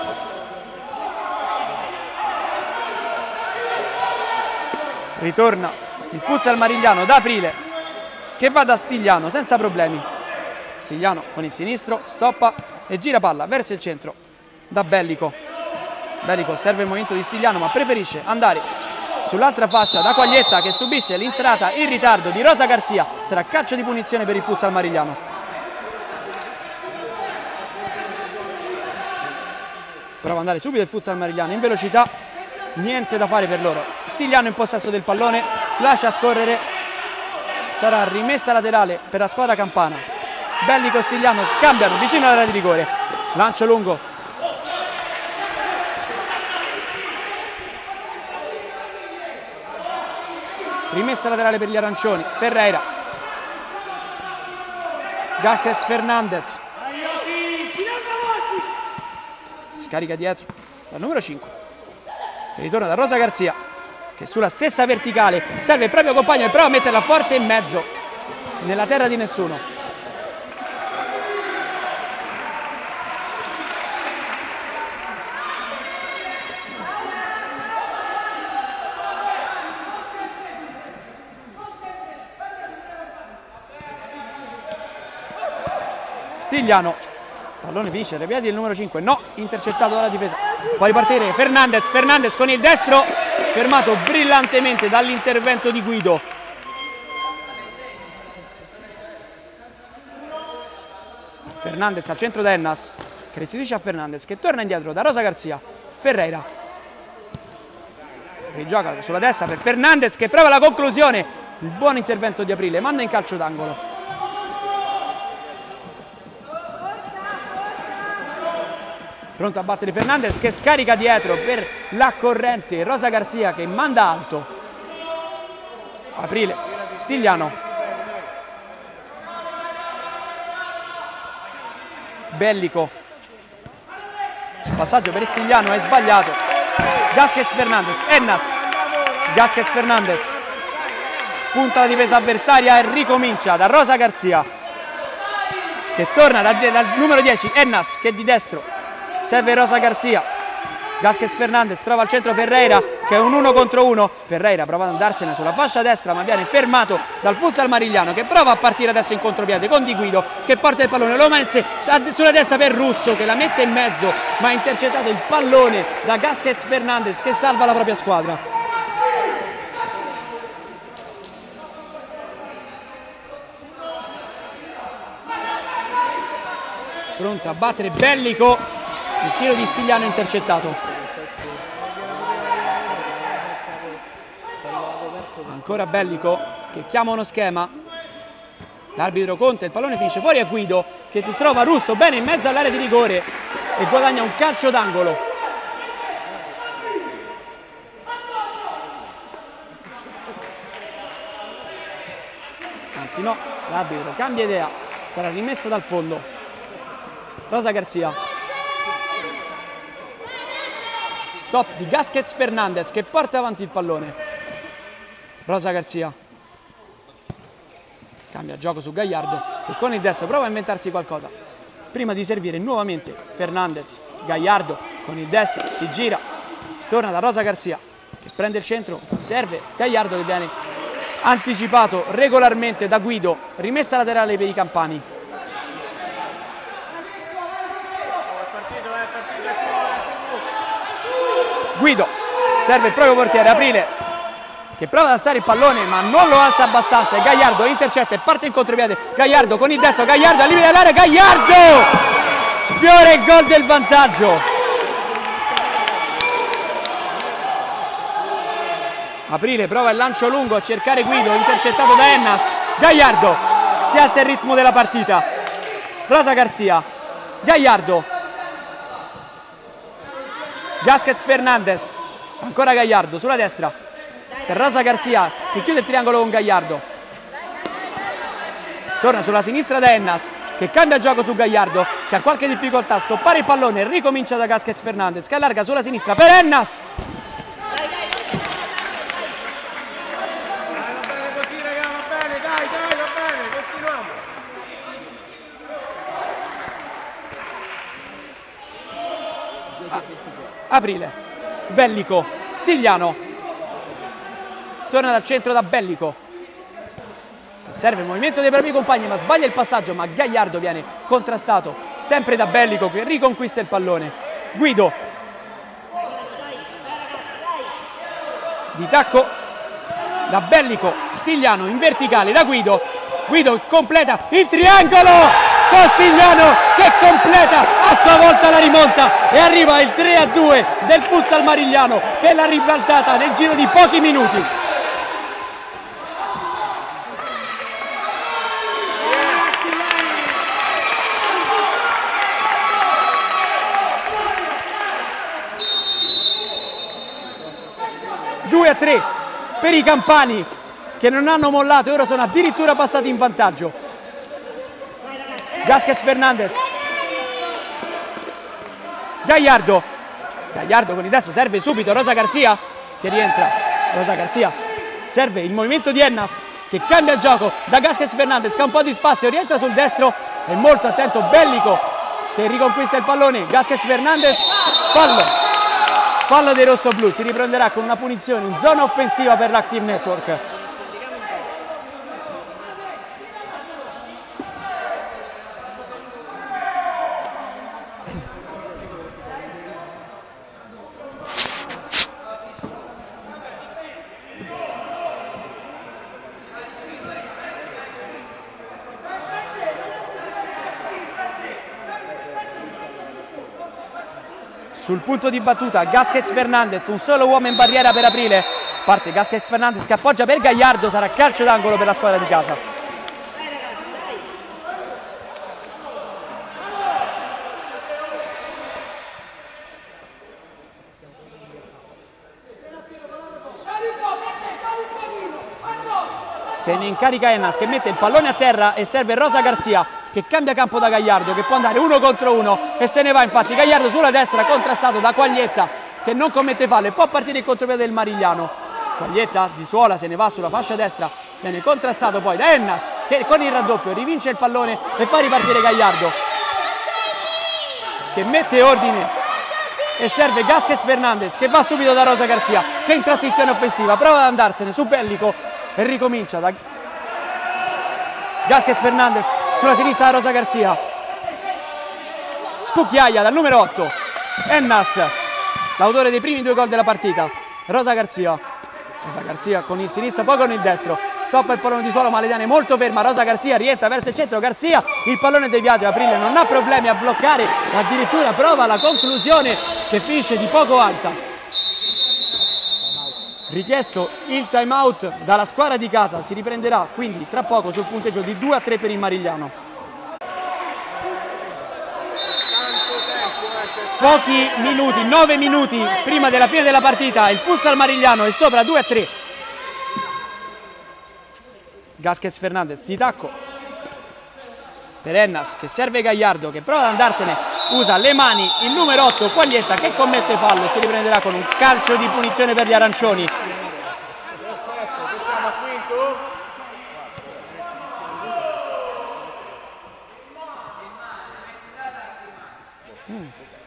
Ritorna il futsal marigliano da Aprile, che va da Stigliano senza problemi. Stigliano con il sinistro stoppa e gira palla verso il centro da Bellico. Bellico serve il movimento di Stigliano ma preferisce andare sull'altra fascia da Quaglietta, che subisce l'entrata in ritardo di Rosa Garcia. Sarà calcio di punizione per il futsal marigliano. Prova ad andare subito il futsal marigliano in velocità, niente da fare per loro. Stigliano in possesso del pallone, lascia scorrere, sarà rimessa laterale per la squadra campana. Bellico e Stigliano scambiano vicino all'area di rigore, lancio lungo, rimessa laterale per gli arancioni. Ferreira, Gasquez Fernandez, scarica dietro dal numero cinque, che ritorna da Rosa Garcia, che sulla stessa verticale serve il proprio compagno e prova a metterla forte in mezzo nella terra di nessuno. Stigliano, pallone finisce tra i piedi del numero cinque, no, intercettato dalla difesa. Può ripartire Fernandez, Fernandez con il destro, fermato brillantemente dall'intervento di Guido. Fernandez al centro da Hernas, che restituisce a Fernandez, che torna indietro da Rosa Garcia. Ferreira rigioca sulla destra per Fernandez, che prova la conclusione. Il buon intervento di Aprile manda in calcio d'angolo. Pronto a battere Fernandez, che scarica dietro per la corrente Rosa Garcia, che manda alto. Aprile, Stigliano, Bellico, il passaggio per Stigliano è sbagliato. Gasquez Fernandez, Hernas, Gasquez Fernandez, punta la difesa avversaria e ricomincia da Rosa Garcia, che torna dal, dal numero dieci, Hernas, che di destro serve Rosa Garcia. Gasquez Fernandez trova al centro Ferreira, che è un uno contro uno. Ferreira prova ad andarsene sulla fascia destra ma viene fermato dal futsal marigliano, che prova a partire adesso in contropiede con Di Guido, che porta il pallone, lo mette sulla destra per Russo, che la mette in mezzo ma ha intercettato il pallone da Gasquez Fernandez, che salva la propria squadra. Pronto a battere Bellico, il tiro di Stigliano intercettato. Ancora Bellico, che chiama uno schema. L'arbitro conta, il pallone finisce fuori a Guido che trova Russo bene in mezzo all'area di rigore e guadagna un calcio d'angolo. Anzi no, l'arbitro cambia idea, sarà rimessa dal fondo. Rosa Garcia. Stop di Gasquez Fernandez che porta avanti il pallone. Rosa Garcia. Cambia gioco su Gallardo che con il destro prova a inventarsi qualcosa. Prima di servire nuovamente Fernandez. Gallardo con il destro si gira. Torna da Rosa Garcia che prende il centro. Serve Gallardo che viene anticipato regolarmente da Guido. Rimessa laterale per i campani. Guido serve il proprio portiere Aprile che prova ad alzare il pallone ma non lo alza abbastanza e Gallardo intercetta e parte in contropiede. Gallardo con il destro, Gallardo al limite dell'area, Gallardo sfiora il gol del vantaggio. Aprile prova il lancio lungo a cercare Guido, intercettato da Ennas. Gallardo si alza il ritmo della partita. Rosa Garcia, Gallardo, Gasquez Fernandez, ancora Gallardo sulla destra per Rosa Garcia che chiude il triangolo con Gallardo. Torna sulla sinistra da Ennas che cambia gioco su Gallardo che ha qualche difficoltà a stoppare il pallone. Ricomincia da Gasquez Fernandez che allarga sulla sinistra per Ennas. Aprile, Bellico, Stigliano. Torna dal centro da Bellico. Serve il movimento dei propri compagni ma sbaglia il passaggio, ma Gallardo viene contrastato sempre da Bellico che riconquista il pallone. Guido di tacco da Bellico, Stigliano in verticale da Guido. Guido completa il triangolo con Stigliano che completa a sua volta la rimonta e arriva il tre a due del Futsal Marigliano che l'ha ribaltata nel giro di pochi minuti. due a tre per i campani che non hanno mollato e ora sono addirittura passati in vantaggio. Gasquez Fernandez, Gallardo, Gallardo con il destro serve subito Rosa Garcia che rientra. Rosa Garcia serve il movimento di Ennas che cambia il gioco da Gasquez Fernandez che ha un po' di spazio, rientra sul destro e molto attento Bellico che riconquista il pallone. Gasquez Fernandez, fallo. Fallo dei rossoblù, si riprenderà con una punizione in zona offensiva per l'Active Network. Sul punto di battuta Gasquez Fernandez, un solo uomo in barriera per Aprile. Parte Gasquez Fernandez che appoggia per Gallardo, sarà calcio d'angolo per la squadra di casa. Se ne incarica Ennas che mette il pallone a terra e serve Rosa Garcia che cambia campo da Gallardo che può andare uno contro uno e se ne va. Infatti Gallardo sulla destra contrastato da Quaglietta che non commette fallo e può partire il contropiede del Marigliano. Quaglietta di suola se ne va sulla fascia destra, viene contrastato poi da Ennas che con il raddoppio rivince il pallone e fa ripartire Gallardo che mette ordine e serve Gasquez Fernandez che va subito da Rosa Garcia che in transizione offensiva prova ad andarsene su Bellico e ricomincia da Gasquez Fernandez sulla sinistra da Rosa Garcia. Scucchiaia dal numero otto. Ennas, l'autore dei primi due gol della partita. Rosa Garcia. Rosa Garcia con il sinistro, poi con il destro. Stoppa il pallone di suolo, ma le tiene molto ferma. Rosa Garcia rientra verso il centro. Garcia, il pallone deviato. Aprile non ha problemi a bloccare, addirittura prova la conclusione che finisce di poco alta. richiesto il time out dalla squadra di casa, si riprenderà quindi tra poco sul punteggio di due a tre per il Marigliano. Pochi minuti, nove minuti prima della fine della partita, il futsal Marigliano è sopra due a tre. Gasquez Fernandez di tacco per Ennas che serve Gagliardo che prova ad andarsene, usa le mani il numero otto Quaglietta che commette fallo e si riprenderà con un calcio di punizione per gli arancioni. Mm.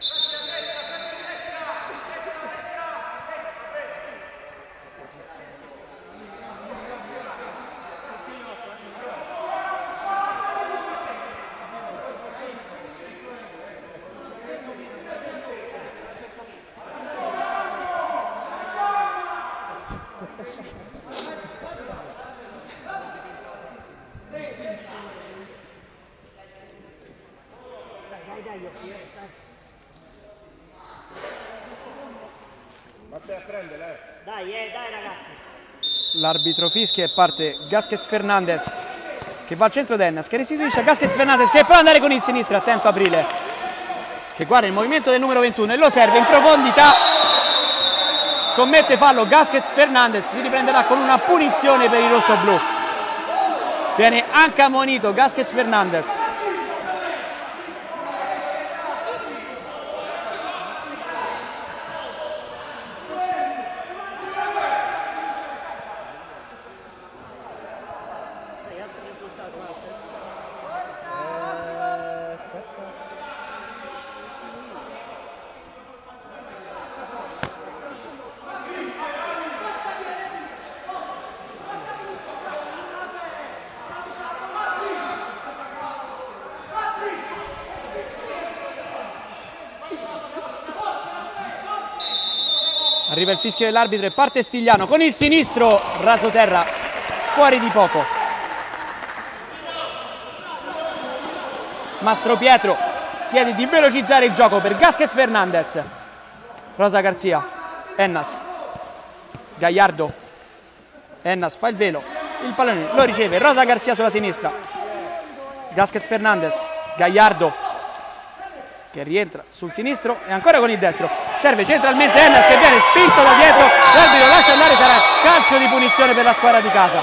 L'arbitro fischia e parte Gasquez Fernandez che va al centro d'Ennas, che restituisce a Gasquez Fernandez che può andare con il sinistro, attento Aprile che guarda il movimento del numero ventuno e lo serve in profondità, commette fallo Gasquez Fernandez, si riprenderà con una punizione per il rosso-blu, viene anche ammonito Gasquez Fernandez. Arriva il fischio dell'arbitro e parte Stigliano con il sinistro, raso terra, fuori di poco. Mastro Pietro chiede di velocizzare il gioco per Gasquez Fernandez. Rosa Garzia, Ennas, Gagliardo, Ennas fa il velo, il pallone lo riceve, Rosa Garzia sulla sinistra. Gasquez Fernandez, Gagliardo che rientra sul sinistro e ancora con il destro, serve centralmente Ennas che viene spinto da dietro, l'arbitro lascia andare, sarà calcio di punizione per la squadra di casa.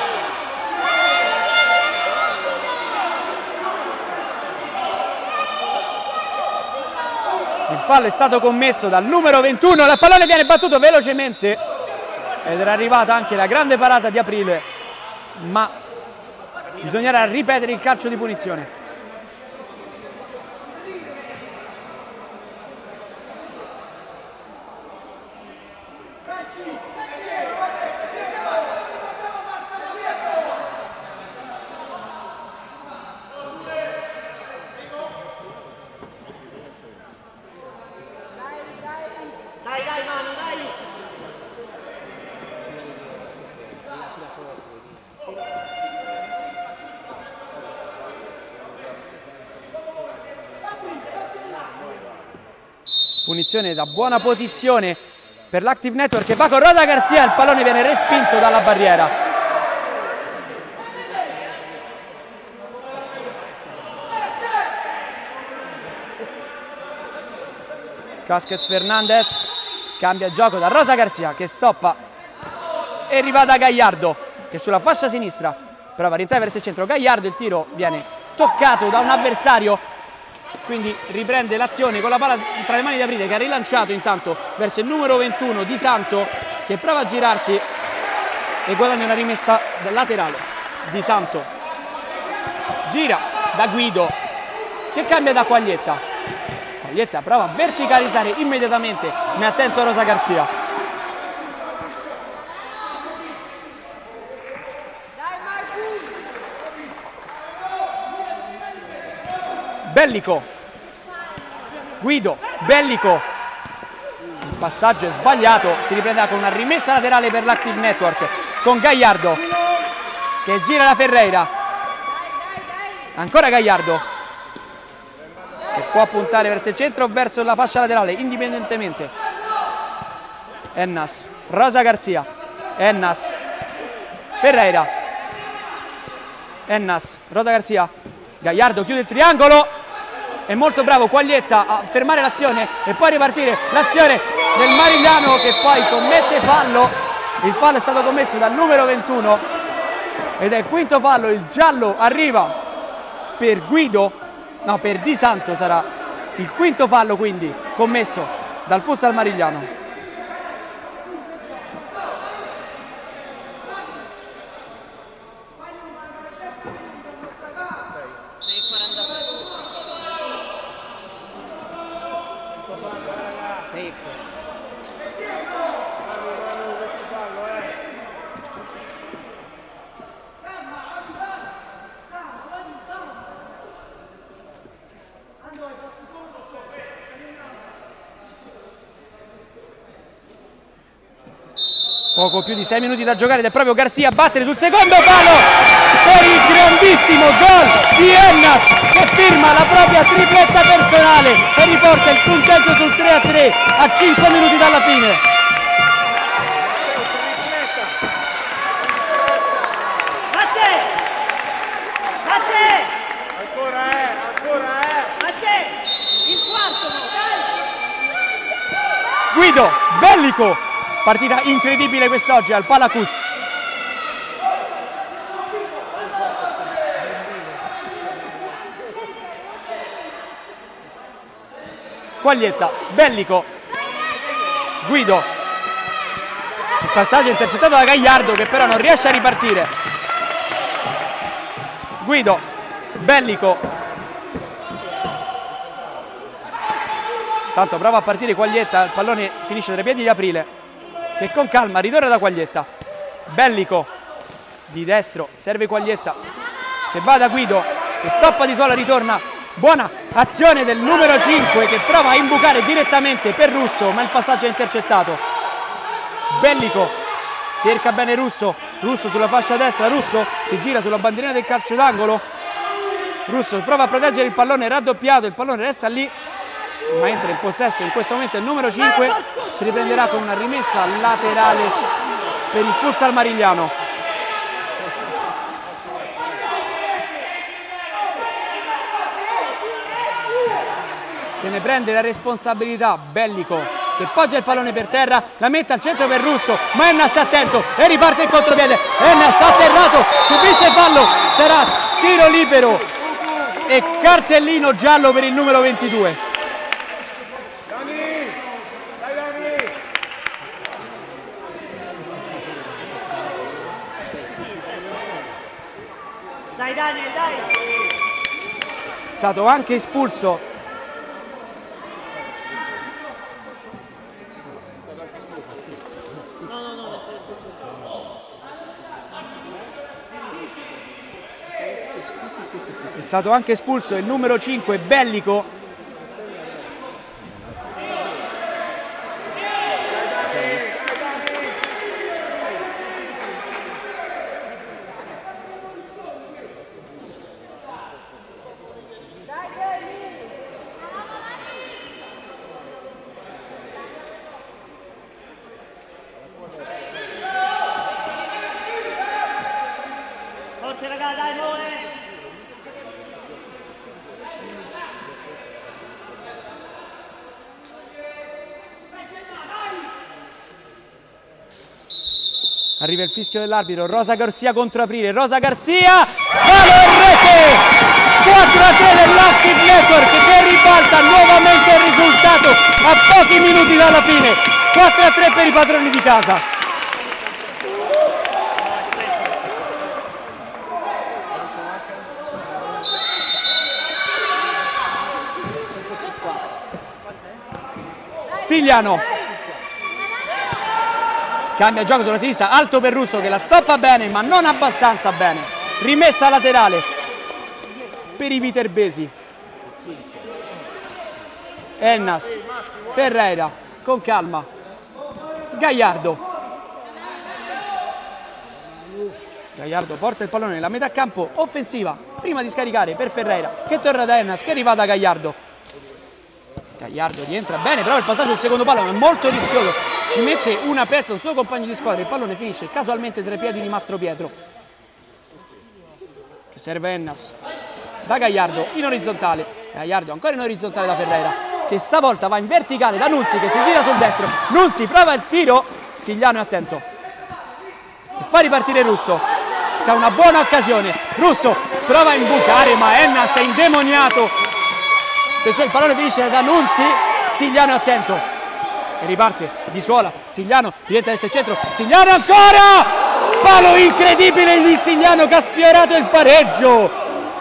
Il fallo è stato commesso dal numero ventuno, il pallone viene battuto velocemente ed era arrivata anche la grande parata di Aprile, ma bisognerà ripetere il calcio di punizione. Punizione da buona posizione per l'Active Network che va con Rosa Garzia, il pallone viene respinto dalla barriera. Gasquez Fernandez cambia gioco da Rosa Garzia che stoppa e arriva da Gagliardo che sulla fascia sinistra prova a rientrare verso il centro. Gagliardo, il tiro viene toccato da un avversario, quindi riprende l'azione con la palla tra le mani di Aprile che ha rilanciato intanto verso il numero ventuno Di Santo che prova a girarsi e guadagna una rimessa laterale. Di Santo gira da Guido che cambia da Quaglietta. Quaglietta prova a verticalizzare immediatamente, ma è attento a Rosa Garzia. Bellico, Guido, Bellico, il passaggio è sbagliato, si riprenderà con una rimessa laterale per l'Active Network con Gagliardo che gira la Ferreira, ancora Gagliardo che può puntare verso il centro o verso la fascia laterale indipendentemente. Ennas, Rosa Garzia, Ennas, Ferreira, Ennas, Rosa Garcia, Gagliardo chiude il triangolo, è molto bravo Quaglietta a fermare l'azione e poi ripartire l'azione del Marigliano che poi commette fallo. Il fallo è stato commesso dal numero ventuno ed è il quinto fallo, il giallo arriva per Guido, no per Di Santo sarà il quinto fallo quindi commesso dal futsal Marigliano. Poco più di sei minuti da giocare ed è proprio Garcia a battere sul secondo palo per il grandissimo gol di Ennas che firma la propria tripletta personale e riporta il punteggio sul tre a tre a cinque minuti dalla fine. Batte! Batte! Ancora è, ancora è! Batte! Il quarto, dai! Guido, Bellico! Partita incredibile quest'oggi al Palacus. Quaglietta, Bellico, Guido. Il passaggio intercettato da Gagliardo che però non riesce a ripartire. Guido, Bellico. Tanto prova a partire Quaglietta, il pallone finisce tra i piedi di Aprile che con calma ritorna da Quaglietta. Bellico di destro, serve Quaglietta che va da Guido che stoppa di sola, ritorna. Buona azione del numero cinque che prova a imbucare direttamente per Russo ma il passaggio è intercettato. Bellico cerca bene Russo, Russo sulla fascia destra, Russo si gira sulla bandierina del calcio d'angolo, Russo prova a proteggere il pallone raddoppiato, il pallone resta lì ma entra in possesso in questo momento il numero cinque, si riprenderà con una rimessa laterale per il futsal Marigliano. Se ne prende la responsabilità Bellico che poggia il pallone per terra, la mette al centro per Russo, ma Ennas attento e riparte il contropiede. Ennas atterrato, subisce fallo, sarà tiro libero e cartellino giallo per il numero ventidue. Dai Daniel, dai! È stato anche espulso No, no, no, è stato anche espulso il numero cinque Bellico. Forza raga, dai, muore! Arriva il fischio dell'arbitro, Rosa Garcia contro Aprile, Rosa Garcia, palo e rete! quattro a tre dell'Active Network che ribalta nuovamente il risultato a pochi minuti dalla fine, quattro a tre per i padroni di casa. Stigliano cambia gioco sulla sinistra, alto per Russo che la stoppa bene ma non abbastanza bene, rimessa laterale per i viterbesi. Ennas, Ferreira con calma, Gagliardo Gagliardo porta il pallone nella metà campo offensiva prima di scaricare per Ferreira che torna da Ennas che arriva da Gagliardo. Gagliardo rientra bene, però il passaggio sul secondo palo è molto rischioso, ci mette una pezza un suo compagno di squadra, il pallone finisce casualmente tra i piedi di Mastro Pietro, che serve Ennas da Gagliardo in orizzontale. Gagliardo ancora in orizzontale da Ferreira, che stavolta va in verticale da Nunzi, che si gira sul destro. Nunzi prova il tiro, Stigliano è attento e fa ripartire Russo, che ha una buona occasione. Russo prova a imbucare, ma Ennas è indemoniato. Attenzione, il pallone finisce da Nunzi, Stigliano è attento e riparte di suola. Stigliano diventa destra e centro, Stigliano ancora, palo incredibile di Stigliano che ha sfiorato il pareggio.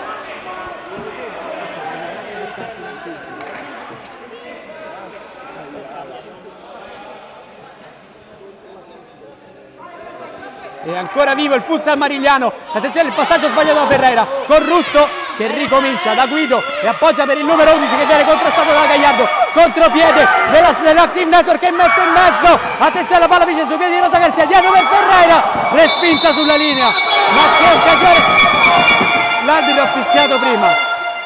È ancora vivo il futsal marigliano. Attenzione, il passaggio sbagliato da Ferreira con Russo che ricomincia da Guido e appoggia per il numero undici che viene contrastato da Gagliardo. Contropiede della, della Team Network che mette in mezzo. Attenzione, la palla finisce sui piedi di Rosa Garzia, dietro per Ferreira, respinta sulla linea. Ma che occasione! L'arbitro ha fischiato prima.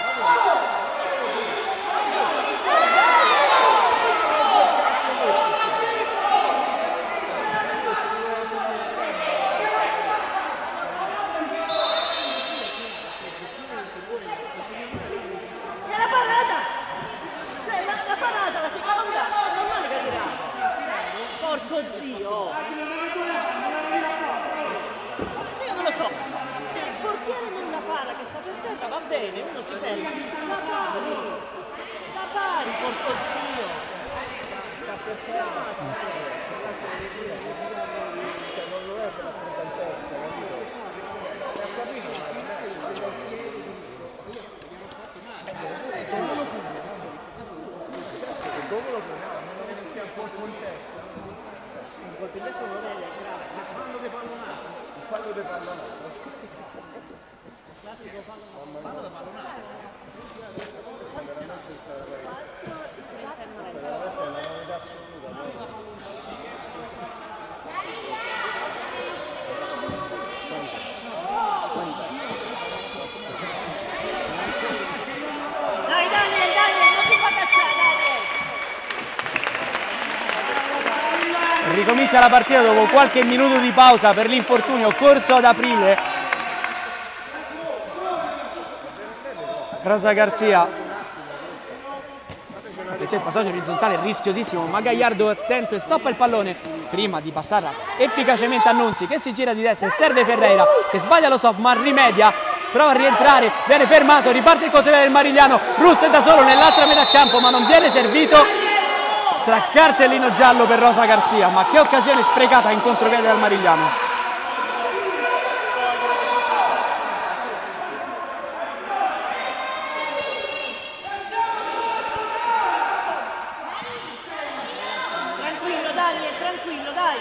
Ricomincia la partita dopo qualche minuto di pausa per l'infortunio corso ad aprile. Rosa Garzia. Attenzione, il passaggio orizzontale rischiosissimo, ma Gagliardo è attento e stoppa il pallone prima di passarla efficacemente a Nunzi, che si gira di destra e serve Ferreira, che sbaglia lo stop ma rimedia, prova a rientrare, viene fermato, riparte il contropiede del Marigliano. Russo è da solo nell'altra metà campo ma non viene servito. Sarà cartellino giallo per Rosa Garzia, ma che occasione sprecata in contropiede dal Marigliano. Tranquillo Daniel, tranquillo, dai.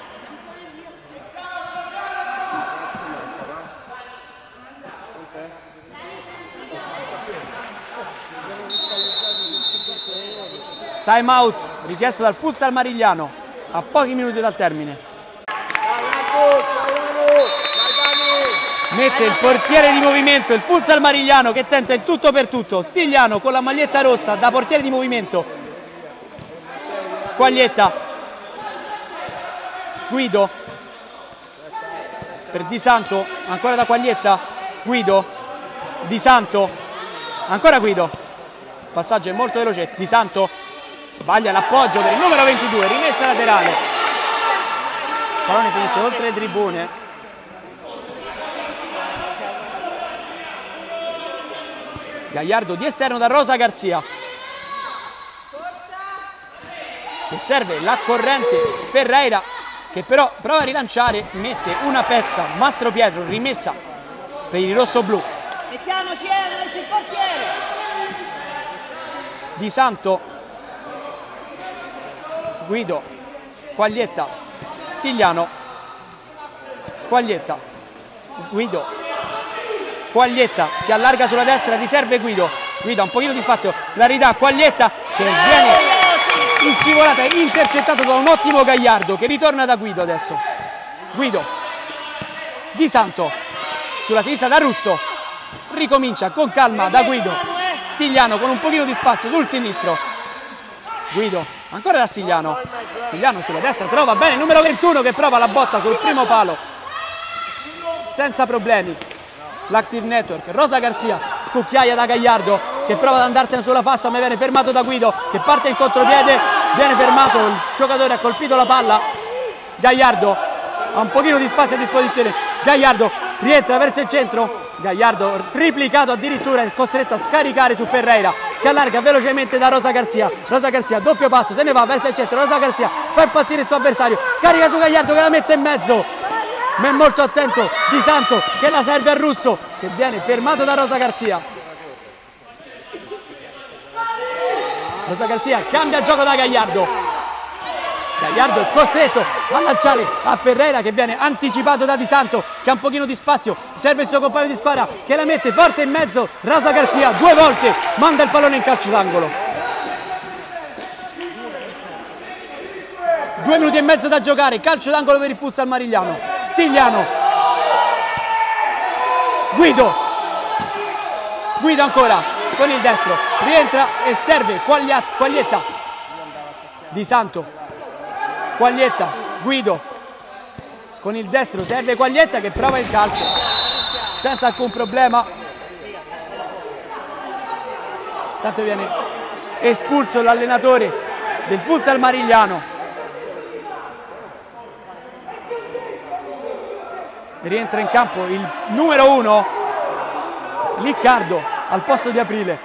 Time out richiesto dal futsal marigliano a pochi minuti dal termine. Mette il portiere di movimento il futsal marigliano, che tenta il tutto per tutto. Stigliano con la maglietta rossa da portiere di movimento. Quaglietta, Guido per Di Santo, ancora da Quaglietta, Guido, Di Santo, ancora Guido, passaggio è molto veloce, Di Santo sbaglia l'appoggio per il numero ventidue, rimessa laterale, il pallone finisce oltre le tribune. Gagliardo di esterno da Rosa Garzia, che serve la corrente Ferreira, che però prova a rilanciare, mette una pezza Mastro Pietro, rimessa per il rosso-blu. Mettiamoci Enes, il portiere. Di Santo, Guido, Quaglietta, Stigliano, Quaglietta, Guido, Quaglietta, si allarga sulla destra, riserve Guido, Guido ha un pochino di spazio, la ridà Quaglietta che viene in scivolata, intercettato da un ottimo Gagliardo che ritorna da Guido adesso. Guido, Di Santo, sulla sinistra da Russo, ricomincia con calma da Guido, Stigliano con un pochino di spazio sul sinistro, Guido ancora da Stigliano, Stigliano sulla destra, trova bene il numero ventuno che prova la botta sul primo palo, senza problemi, l'Active Network. Rosa Garzia, scucchiaia da Gagliardo che prova ad andarsene sulla fascia ma viene fermato da Guido che parte in contropiede, viene fermato, il giocatore ha colpito la palla, Gagliardo ha un pochino di spazio a disposizione, Gagliardo rientra verso il centro, Gagliardo triplicato addirittura, è costretto a scaricare su Ferreira che allarga velocemente da Rosa Garzia, Rosa Garzia doppio passo, se ne va verso il centro, Rosa Garzia fa impazzire il suo avversario, scarica su Gagliardo che la mette in mezzo, ma è molto attento Di Santo che la serve a Russo che viene fermato da Rosa Garzia. Rosa Garzia cambia il gioco da Gagliardo, Gagliardo è costretto a lanciare a Ferreira che viene anticipato da Di Santo che ha un pochino di spazio, serve il suo compagno di squadra che la mette forte in mezzo, Rosa Garzia due volte manda il pallone in calcio d'angolo. Due minuti e mezzo da giocare, calcio d'angolo per il Futsal Marigliano. Stigliano, Guido, Guido ancora con il destro, rientra e serve Quaglietta, Di Santo, Quaglietta, Guido con il destro, serve Quaglietta che prova il calcio senza alcun problema, tanto viene espulso l'allenatore del Futsal Marigliano. Rientra in campo il numero uno Liccardo al posto di Aprile.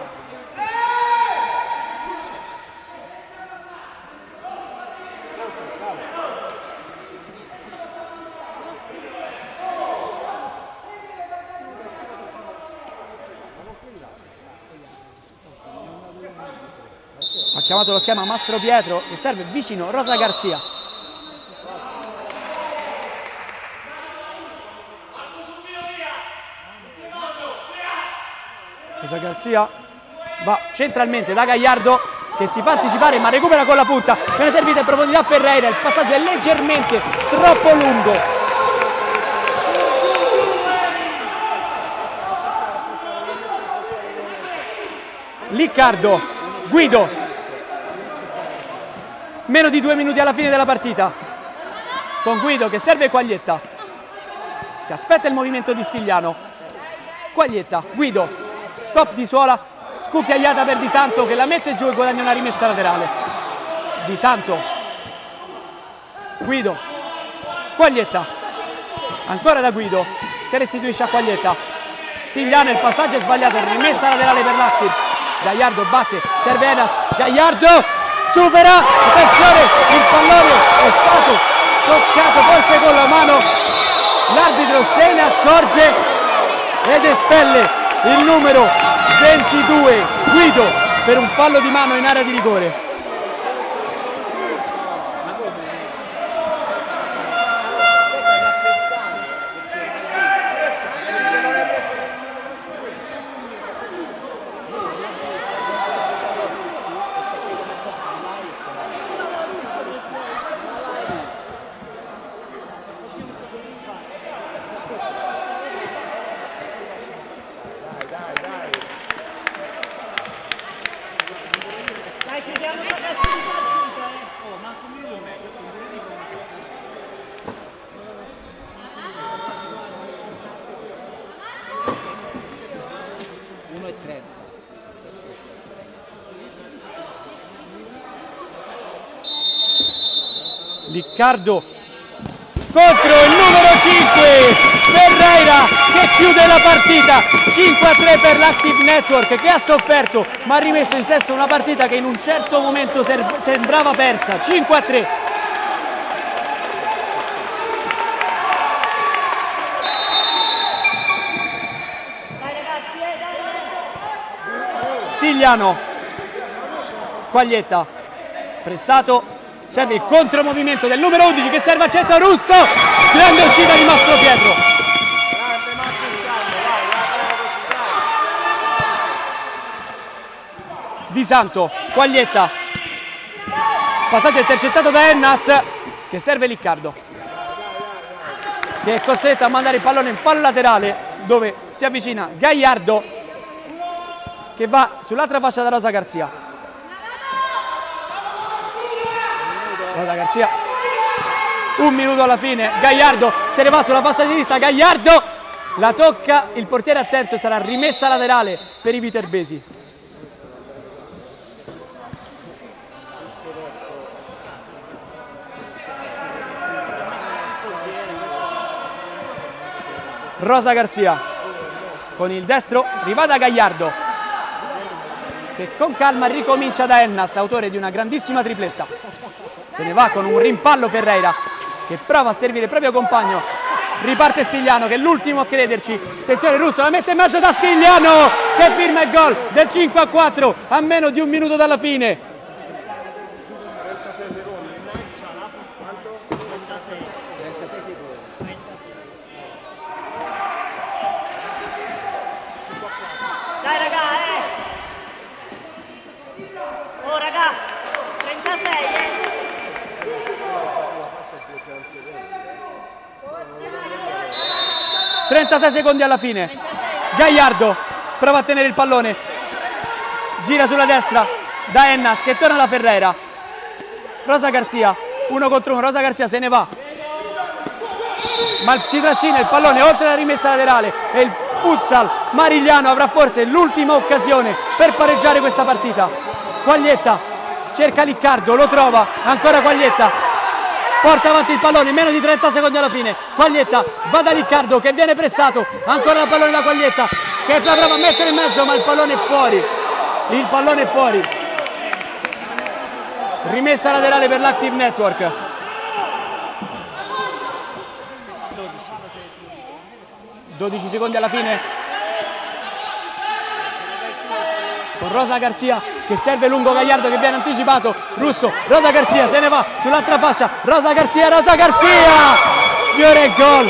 Ha chiamato lo schema Mastro Pietro che serve vicino Rosa Garzia. Rosa Garzia va centralmente da Gagliardo che si fa anticipare ma recupera con la punta, viene servita in profondità Ferreira, il passaggio è leggermente troppo lungo. Liccardo, Guido, meno di due minuti alla fine della partita, con Guido che serve Quaglietta, che aspetta il movimento di Stigliano. Quaglietta, Guido, stop di suola, scucchiaiata per Di Santo che la mette giù e guadagna una rimessa laterale. Di Santo, Guido, Quaglietta, ancora da Guido che restituisce a Quaglietta. Stigliano, il passaggio è sbagliato, rimessa laterale per l'Active. Gagliardo batte, serve Enas, Gagliardo supera, attenzione, il pallone è stato toccato forse con la mano, l'arbitro se ne accorge ed espelle il numero ventidue Guido per un fallo di mano in area di rigore. Liccardo contro il numero cinque Ferreira che chiude la partita, cinque a tre per l'Active Network che ha sofferto ma ha rimesso in sesto una partita che in un certo momento sembrava persa. Cinque a tre. Stigliano, Quaglietta, pressato, serve il contromovimento del numero undici che serve a centro, Russo, grande uscita di Mastro Pietro. Di Santo, Quaglietta, passaggio intercettato da Ennas che serve Liccardo che è costretto a mandare il pallone in fallo laterale dove si avvicina Gagliardo che va sull'altra faccia da Rosa Garzia. Rosa Garzia, un minuto alla fine, Gagliardo se ne va sulla fascia sinistra, Gagliardo la tocca, il portiere attento, sarà rimessa laterale per i viterbesi. Rosa Garzia con il destro, arriva da Gagliardo che con calma ricomincia da Ennas, autore di una grandissima tripletta. Se ne va con un rimpallo Ferreira che prova a servire il proprio compagno, riparte Stigliano che è l'ultimo a crederci, attenzione Russo, la mette in mezzo da Stigliano che firma il gol del cinque a quattro a meno di un minuto dalla fine. Dai raga, eh! Oh raga, trentasei, eh! trentasei secondi alla fine, Gagliardo prova a tenere il pallone, gira sulla destra da Ennas che torna da Ferreira, Rosa Garzia, uno contro uno, Rosa Garzia se ne va, ma si trascina il pallone oltre la rimessa laterale e il futsal Marigliano avrà forse l'ultima occasione per pareggiare questa partita. Quaglietta cerca Liccardo, lo trova, ancora Quaglietta, porta avanti il pallone, meno di trenta secondi alla fine, Quaglietta va da Liccardo che viene pressato, ancora il pallone da Quaglietta che la prova a mettere in mezzo ma il pallone è fuori, il pallone è fuori. Rimessa laterale per l'Active Network. dodici secondi alla fine con Rosa Garzia che serve lungo Gagliardo che viene anticipato, Russo, Rosa Garzia se ne va sull'altra fascia, Rosa Garzia, Rosa Garzia sfiora il gol.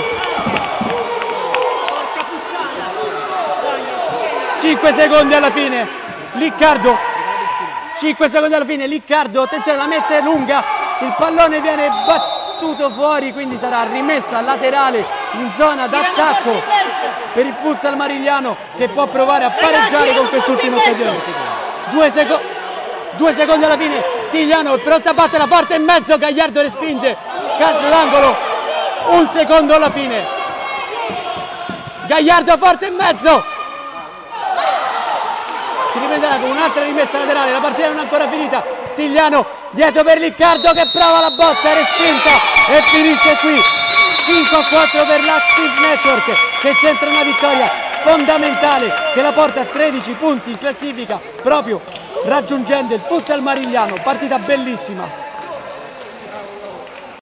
cinque secondi alla fine, Liccardo, cinque secondi alla fine, Liccardo, attenzione la mette lunga, il pallone viene battuto fuori, quindi sarà rimessa laterale in zona d'attacco per il futsal Marigliano che può provare a pareggiare con quest'ultima occasione. Due, seco due secondi alla fine, Stigliano è pronto a battere la porta in mezzo, Gagliardo respinge, calcio d'angolo, un secondo alla fine, Gagliardo forte in mezzo, si riprenderà con un'altra rimessa laterale, la partita non è ancora finita, Stigliano dietro per Liccardo che prova la botta, è respinta e finisce qui. cinque a quattro per l'Active Network che centra una vittoria fondamentale che la porta a tredici punti in classifica proprio raggiungendo il futsal Marigliano, partita bellissima.